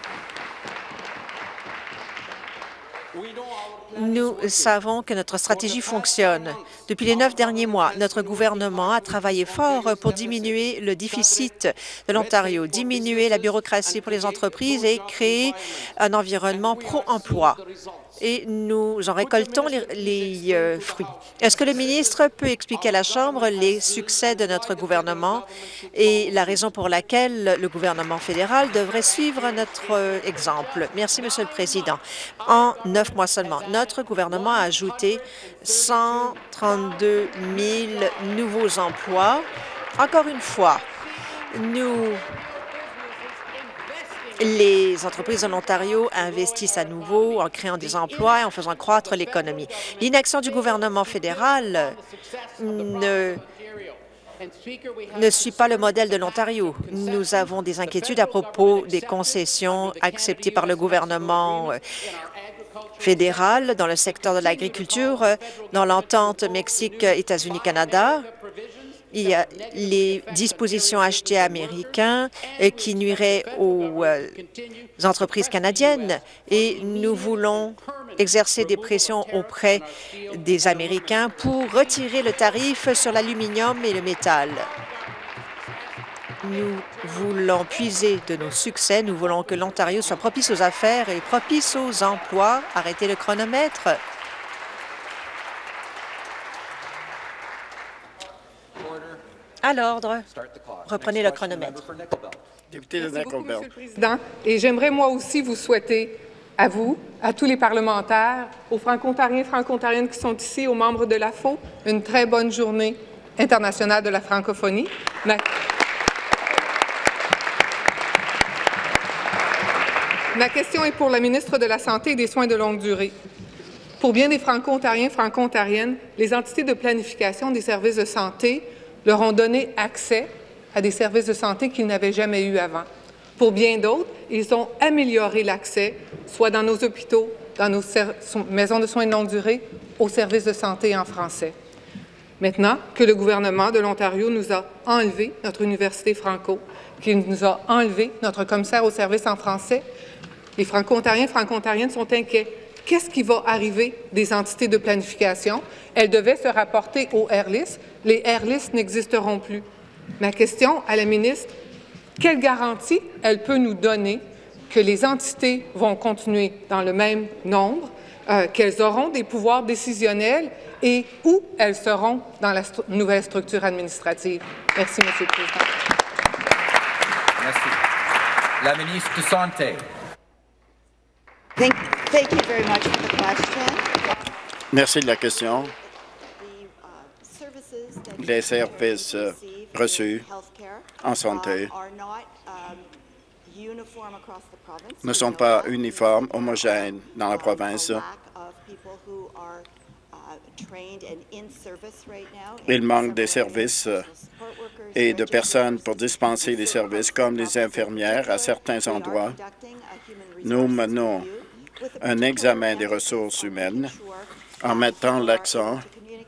Nous savons que notre stratégie fonctionne. Depuis les neuf derniers mois, notre gouvernement a travaillé fort pour diminuer le déficit de l'Ontario, diminuer la bureaucratie pour les entreprises et créer un environnement pro-emploi. Et nous en récoltons les, les euh, fruits. Est-ce que le ministre peut expliquer à la Chambre les succès de notre gouvernement et la raison pour laquelle le gouvernement fédéral devrait suivre notre euh, exemple? Merci, Monsieur le Président. En neuf mois seulement, notre gouvernement a ajouté cent trente-deux mille nouveaux emplois. Encore une fois, nous Les entreprises de l'Ontario investissent à nouveau en créant des emplois et en faisant croître l'économie. L'inaction du gouvernement fédéral ne, ne suit pas le modèle de l'Ontario. Nous avons des inquiétudes à propos des concessions acceptées par le gouvernement fédéral dans le secteur de l'agriculture, dans l'entente Mexique-États-Unis-Canada. Il y a les dispositions achetées américaines qui nuiraient aux euh, entreprises canadiennes et nous voulons exercer des pressions auprès des Américains pour retirer le tarif sur l'aluminium et le métal. Nous voulons puiser de nos succès. Nous voulons que l'Ontario soit propice aux affaires et propice aux emplois. Arrêtez le chronomètre. À l'ordre. Reprenez le chronomètre. Député de Nickel Belt. Monsieur le Président, et j'aimerais moi aussi vous souhaiter, à vous, à tous les parlementaires, aux Franco-Ontariens et Franco-Ontariennes qui sont ici, aux membres de l'A F O, une très bonne journée internationale de la francophonie. Ma, Ma question est pour la ministre de la Santé et des Soins de longue durée. Pour bien des Franco-Ontariens et Franco-Ontariennes, les entités de planification des services de santé leur ont donné accès à des services de santé qu'ils n'avaient jamais eu avant. Pour bien d'autres, ils ont amélioré l'accès, soit dans nos hôpitaux, dans nos maisons de soins de longue durée, aux services de santé en français. Maintenant que le gouvernement de l'Ontario nous a enlevé notre université franco, qu'il nous a enlevé notre commissaire aux services en français, les Franco-Ontariens et Franco-Ontariennes sont inquiets. Qu'est-ce qui va arriver des entités de planification? Elles devaient se rapporter aux R L I S. Les R L I S n'existeront plus. Ma question à la ministre, quelle garantie elle peut nous donner que les entités vont continuer dans le même nombre, euh, qu'elles auront des pouvoirs décisionnels et où elles seront dans la stru- nouvelle structure administrative? Merci, Monsieur le Président. Merci. La ministre de Santé. Thank, thank you very much for the question. Merci de la question. Les services reçus en santé ne sont pas uniformes, homogènes dans la province. Il manque des services et de personnes pour dispenser les services, comme les infirmières à certains endroits. Nous menons un examen des ressources humaines en mettant l'accent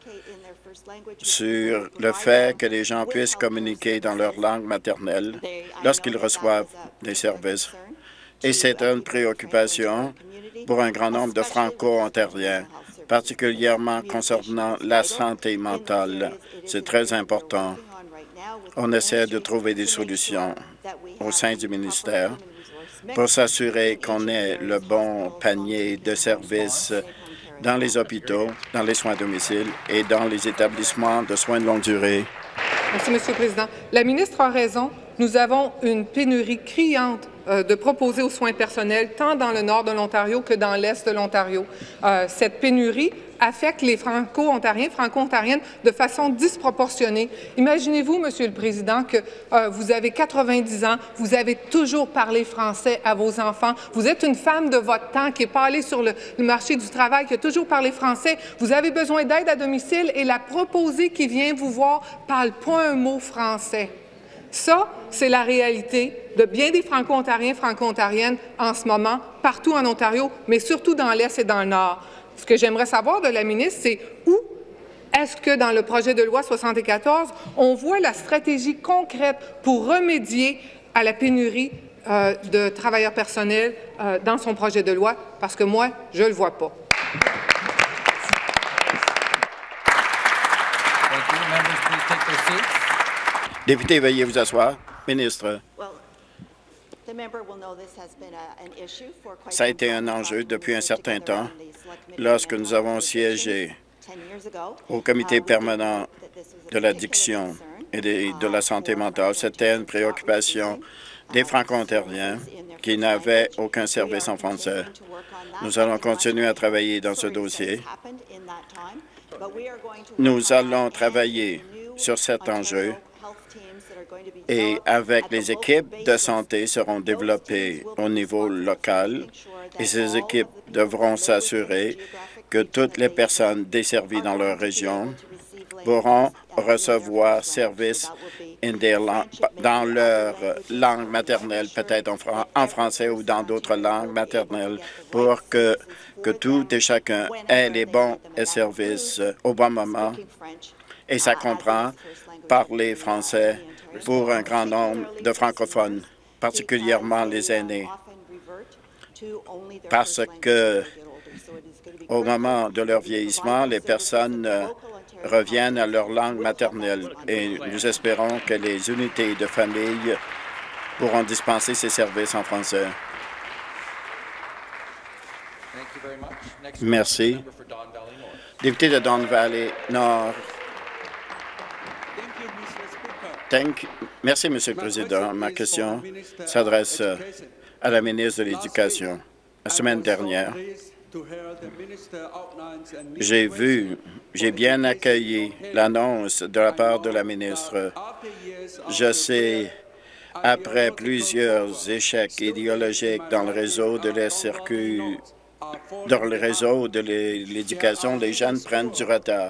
sur le fait que les gens puissent communiquer dans leur langue maternelle lorsqu'ils reçoivent des services. Et c'est une préoccupation pour un grand nombre de Franco-Ontariens, particulièrement concernant la santé mentale. C'est très important. On essaie de trouver des solutions au sein du ministère pour s'assurer qu'on ait le bon panier de services dans les hôpitaux, dans les soins à domicile et dans les établissements de soins de longue durée. Merci, Monsieur le Président. La ministre a raison. Nous avons une pénurie criante euh, de proposés aux soins personnels, tant dans le nord de l'Ontario que dans l'est de l'Ontario. Euh, cette pénurie affecte les Franco-Ontariens, Franco-Ontariennes de façon disproportionnée. Imaginez-vous, Monsieur le Président, que euh, vous avez quatre-vingt-dix ans, vous avez toujours parlé français à vos enfants, vous êtes une femme de votre temps qui n'est pas allée sur le, le marché du travail, qui a toujours parlé français, vous avez besoin d'aide à domicile et la proposée qui vient vous voir parle pas un mot français. Ça, c'est la réalité de bien des Franco-Ontariens, Franco-Ontariennes en ce moment, partout en Ontario, mais surtout dans l'Est et dans le Nord. Ce que j'aimerais savoir de la ministre, c'est où est-ce que dans le projet de loi soixante-quatorze, on voit la stratégie concrète pour remédier à la pénurie euh, de travailleurs personnels euh, dans son projet de loi, parce que moi, je ne le vois pas. Député, veuillez vous asseoir. Ministre. Ça a été un enjeu depuis un certain temps. Lorsque nous avons siégé au comité permanent de l'addiction et de, de la santé mentale, c'était une préoccupation des Franco-Ontariens qui n'avaient aucun service en français. Nous allons continuer à travailler dans ce dossier. Nous allons travailler sur cet enjeu et avec les équipes de santé seront développées au niveau local et ces équipes devront s'assurer que toutes les personnes desservies dans leur région pourront recevoir service dans leur langue maternelle, peut-être en, fran en français ou dans d'autres langues maternelles, pour que, que tout et chacun ait les bons services au bon moment. Et ça comprend parler français pour un grand nombre de francophones, particulièrement les aînés, parce que au moment de leur vieillissement, les personnes euh, reviennent à leur langue maternelle et nous espérons que les unités de famille pourront dispenser ces services en français. Merci. Député de Don Valley Nord. Thank you. Merci, Monsieur le Président. Ma question s'adresse à la ministre de l'Éducation. La semaine dernière, j'ai vu, j'ai bien accueilli l'annonce de la part de la ministre. Je sais, après plusieurs échecs idéologiques dans le réseau de la circuit, dans le réseau de l'éducation, les jeunes prennent du retard.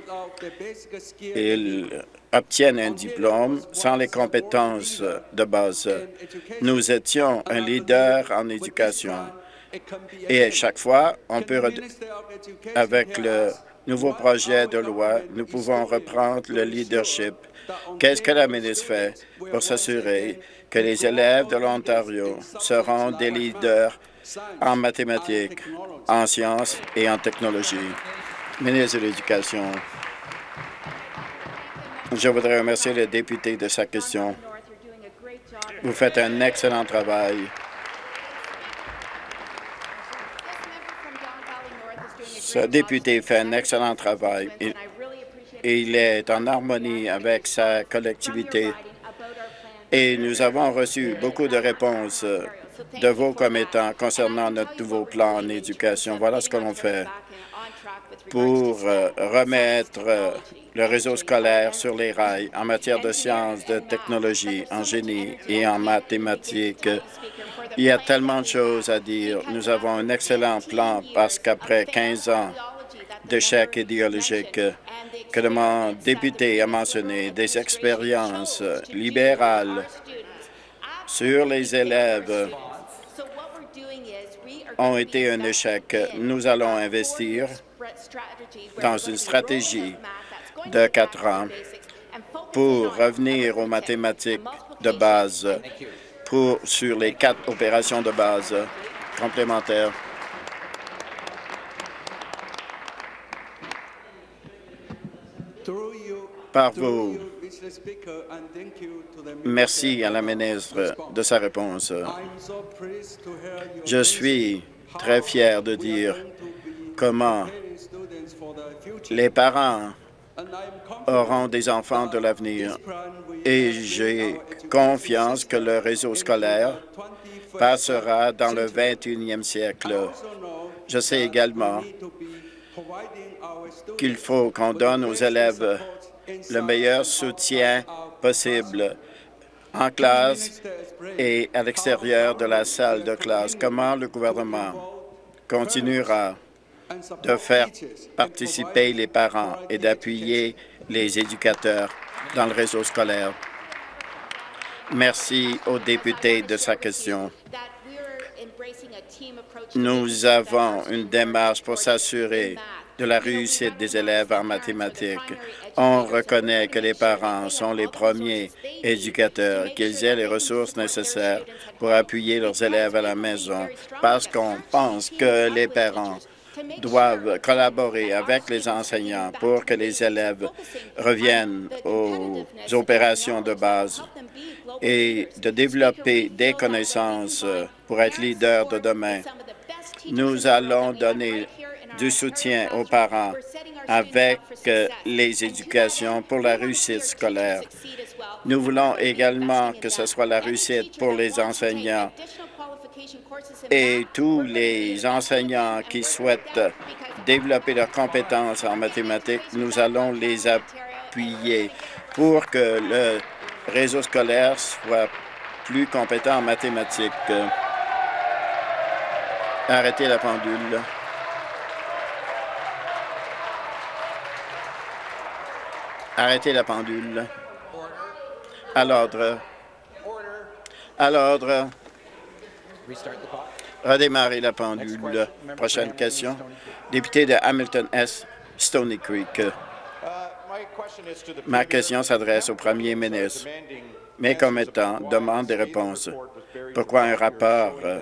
Ils obtiennent un diplôme sans les compétences de base. Nous étions un leader en éducation. Et à chaque fois, on peut, avec le nouveau projet de loi, nous pouvons reprendre le leadership. Qu'est-ce que la ministre fait pour s'assurer que les élèves de l'Ontario seront des leaders en mathématiques, en sciences et en technologie? Ministre de l'Éducation, je voudrais remercier le député de sa question. Vous faites un excellent travail. Ce député fait un excellent travail et il est en harmonie avec sa collectivité Et nous avons reçu beaucoup de réponses de vos commettants concernant notre nouveau plan en éducation. Voilà ce que l'on fait pour euh, remettre euh, le réseau scolaire sur les rails en matière de sciences, de technologie, en génie et en mathématiques. Il y a tellement de choses à dire. Nous avons un excellent plan parce qu'après quinze ans d'échecs idéologiques que le député a mentionné, des expériences libérales sur les élèves ont été un échec. Nous allons investir dans une stratégie de quatre ans pour revenir aux mathématiques de base pour, sur les quatre opérations de base complémentaires. Par vous, merci à la ministre de sa réponse. Je suis très fier de dire comment les parents auront des enfants de l'avenir et j'ai confiance que le réseau scolaire passera dans le vingt et unième siècle. Je sais également qu'il faut qu'on donne aux élèves le meilleur soutien possible en classe et à l'extérieur de la salle de classe. Comment le gouvernement continuera de faire participer les parents et d'appuyer les éducateurs dans le réseau scolaire? Merci au député de sa question. Nous avons une démarche pour s'assurer de la réussite des élèves en mathématiques. On reconnaît que les parents sont les premiers éducateurs, qu'ils aient les ressources nécessaires pour appuyer leurs élèves à la maison, parce qu'on pense que les parents doivent collaborer avec les enseignants pour que les élèves reviennent aux opérations de base et de développer des connaissances pour être leaders de demain. Nous allons donner du soutien aux parents avec les éducations pour la réussite scolaire. Nous voulons également que ce soit la réussite pour les enseignants et tous les enseignants qui souhaitent développer leurs compétences en mathématiques. Nous allons les appuyer pour que le réseau scolaire soit plus compétent en mathématiques. Arrêtez la pendule. Arrêtez la pendule. À l'ordre. À l'ordre. Redémarrer la pendule. Prochaine question. Député de Hamilton-Est, Stony Creek. Ma question s'adresse au premier ministre. Mes commettants demandent des réponses. Pourquoi un rapport euh,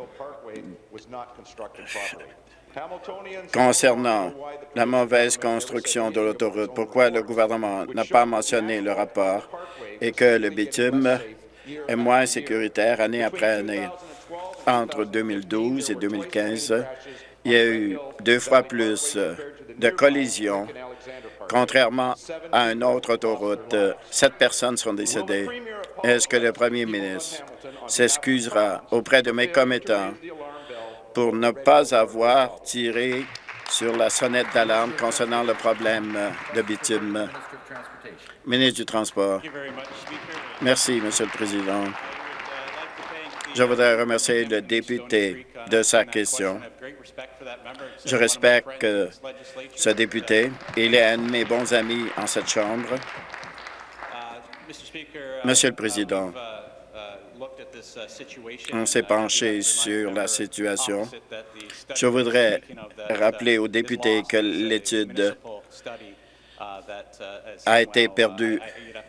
concernant la mauvaise construction de l'autoroute, pourquoi le gouvernement n'a pas mentionné le rapport et que le bitume est moins sécuritaire année après année? Entre deux mille douze et deux mille quinze, il y a eu deux fois plus de collisions, contrairement à une autre autoroute. Sept personnes sont décédées. Est-ce que le premier ministre s'excusera auprès de mes commettants pour ne pas avoir tiré sur la sonnette d'alarme concernant le problème de bitume? Ministre du Transport. Merci, Monsieur le Président. Je voudrais remercier le député de sa question. Je respecte ce député. Il est un de mes bons amis en cette Chambre. Monsieur le Président, on s'est penché sur la situation. Je voudrais rappeler aux députés que l'étude a été perdue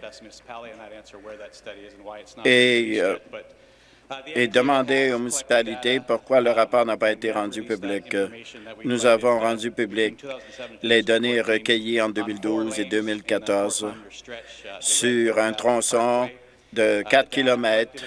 et, euh, et demander aux municipalités pourquoi le rapport n'a pas été rendu public. Nous avons rendu public les données recueillies en deux mille douze et deux mille quatorze sur un tronçon de quatre kilomètres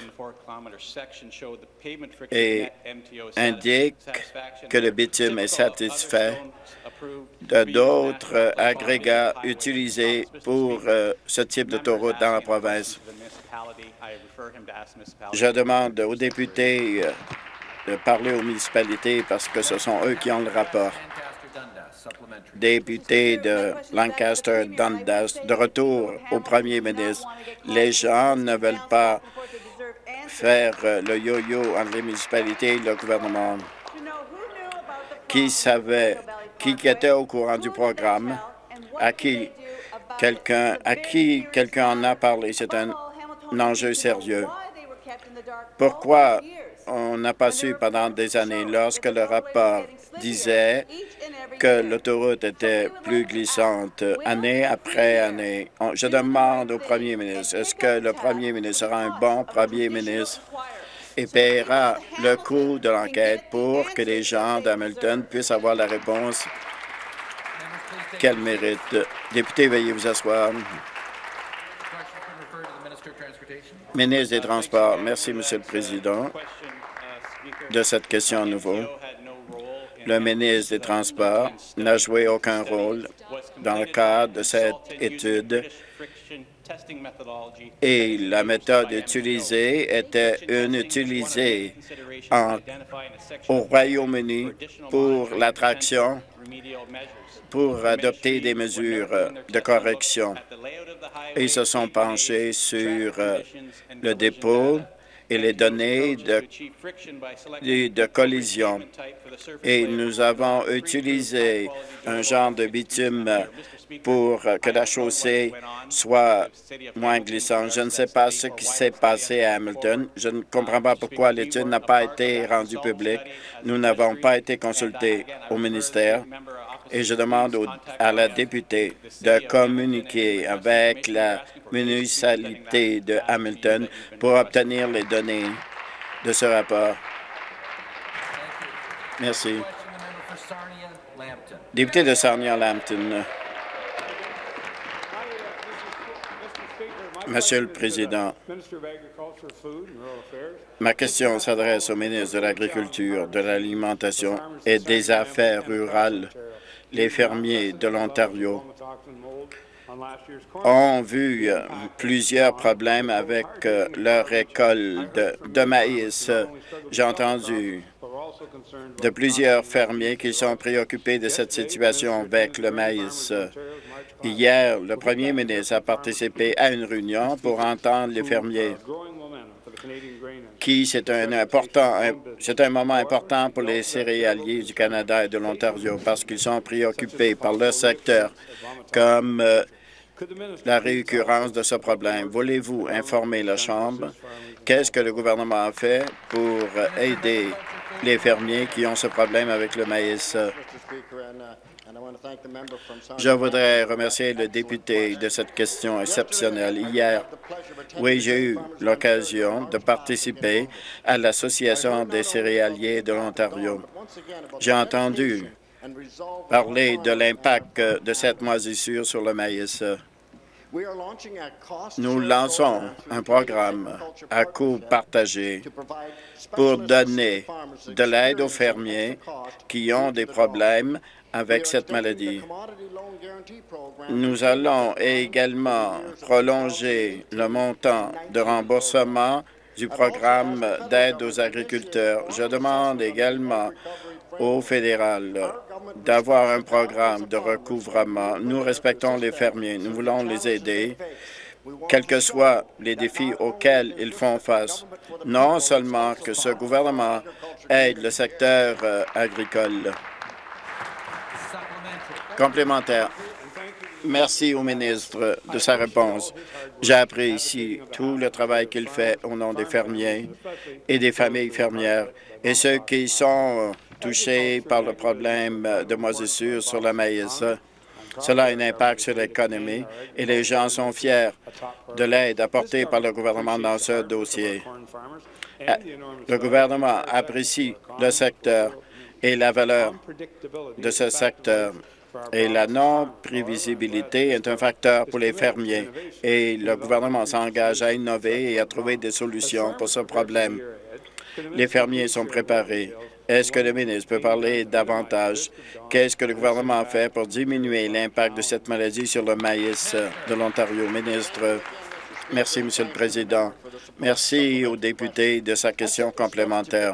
et indique que le bitume est satisfait de d'autres agrégats utilisés pour euh, ce type d'autoroute dans la province. Je demande aux députés euh, de parler aux municipalités parce que ce sont eux qui ont le rapport. Député de Lancaster-Dundas, de retour au premier ministre. Les gens ne veulent pas faire euh, le yo-yo entre les municipalités et le gouvernement. Qui savait, qui était au courant du programme, à qui quelqu'un à qui quelqu'un en a parlé. C'est un, un enjeu sérieux. Pourquoi on n'a pas su pendant des années, lorsque le rapport disait que l'autoroute était plus glissante année après année? On, je demande au premier ministre, est-ce que le premier ministre sera un bon premier ministre et paiera le coût de l'enquête pour que les gens d'Hamilton puissent avoir la réponse qu'elle mérite? Député, veuillez vous asseoir. Ministre des Transports. Merci, Monsieur le Président, de cette question à nouveau. Le ministre des Transports n'a joué aucun rôle dans le cadre de cette étude et la méthode utilisée était une utilisée en, au Royaume-Uni pour l'attraction, pour adopter des mesures de correction. Ils se sont penchés sur le dépôt et les données de, de, de collision. Et nous avons utilisé un genre de bitume pour que la chaussée soit moins glissante. Je ne sais pas ce qui s'est passé à Hamilton. Je ne comprends pas pourquoi l'étude n'a pas été rendue publique. Nous n'avons pas été consultés au ministère. Et je demande au, à la députée de communiquer avec la municipalité de Hamilton pour obtenir les données de ce rapport. Merci. Député de Sarnia-Lambton. Monsieur le Président, ma question s'adresse au ministre de l'Agriculture, de l'Alimentation et des Affaires rurales. Les fermiers de l'Ontario ont vu euh, plusieurs problèmes avec euh, leur récolte de, de maïs. J'ai entendu de plusieurs fermiers qui sont préoccupés de cette situation avec le maïs. Hier, le premier ministre a participé à une réunion pour entendre les fermiers, qui c'est un important, c'est un moment important pour les céréaliers du Canada et de l'Ontario parce qu'ils sont préoccupés par leur secteur comme euh, la réoccurrence de ce problème. Voulez-vous informer la Chambre? Qu'est-ce que le gouvernement a fait pour aider les fermiers qui ont ce problème avec le maïs? Je voudrais remercier le député de cette question exceptionnelle. Hier, oui, j'ai eu l'occasion de participer à l'Association des céréaliers de l'Ontario. J'ai entendu parler de l'impact de cette moisissure sur le maïs. Nous lançons un programme à coût partagé pour donner de l'aide aux fermiers qui ont des problèmes avec cette maladie. Nous allons également prolonger le montant de remboursement du programme d'aide aux agriculteurs. Je demande également au fédéral d'avoir un programme de recouvrement. Nous respectons les fermiers. Nous voulons les aider, quels que soient les défis auxquels ils font face. Non seulement que ce gouvernement aide le secteur euh, agricole. Complémentaire. Merci au ministre de sa réponse. J'apprécie tout le travail qu'il fait au nom des fermiers et des familles fermières et ceux qui sont touchés par le problème de moisissure sur le maïs. Cela a un impact sur l'économie et les gens sont fiers de l'aide apportée par le gouvernement dans ce dossier. Le gouvernement apprécie le secteur et la valeur de ce secteur. Et la non-prévisibilité est un facteur pour les fermiers. Et le gouvernement s'engage à innover et à trouver des solutions pour ce problème. Les fermiers sont préparés. Est-ce que le ministre peut parler davantage? Qu'est-ce que le gouvernement fait pour diminuer l'impact de cette maladie sur le maïs de l'Ontario? Ministre, Merci, Monsieur le Président. Merci au député de sa question complémentaire.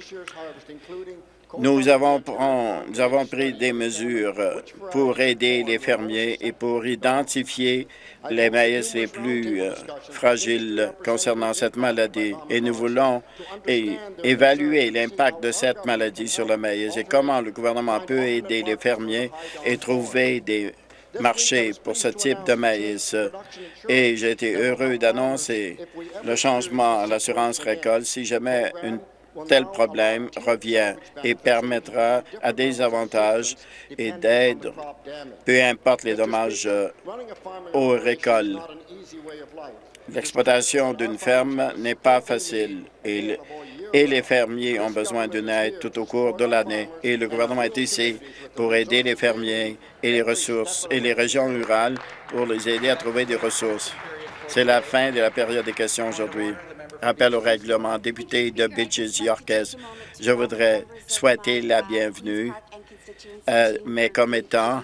Nous avons, nous avons pris des mesures pour aider les fermiers et pour identifier les maïs les plus euh, fragiles concernant cette maladie. Et nous voulons é évaluer l'impact de cette maladie sur le maïs et comment le gouvernement peut aider les fermiers et trouver des marchés pour ce type de maïs. Et j'ai été heureux d'annoncer le changement à l'assurance récolte si jamais une tel problème revient et permettra à des avantages et d'aides, peu importe les dommages aux récoltes. L'exploitation d'une ferme n'est pas facile et, et les fermiers ont besoin d'une aide tout au cours de l'année. Et le gouvernement est ici pour aider les fermiers et les ressources et les régions rurales pour les aider à trouver des ressources. C'est la fin de la période des questions aujourd'hui. Rappel au règlement, député de Beaches Yorkes, je voudrais souhaiter la bienvenue à mes commettants,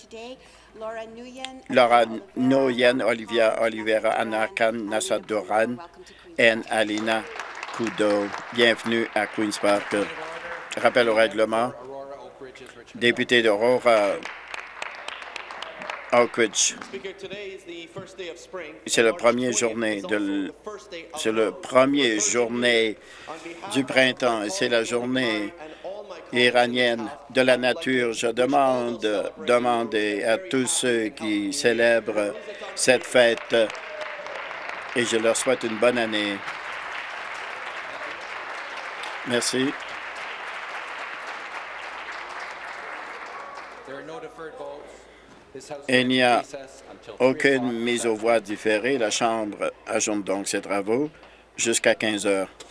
Laura Nguyen, Olivia Oliveira, Anakan Nassaduran et Alina Kudo. Bienvenue à Queen's Park. Rappel au règlement, député d'Aurora Oakridge. C'est la première journée de c'est le premier journée du printemps et c'est la journée iranienne de la nature. Je demande demander à tous ceux qui célèbrent cette fête et je leur souhaite une bonne année. Merci. Il n'y a aucune mise aux voix différée. La Chambre ajoute donc ses travaux jusqu'à quinze heures.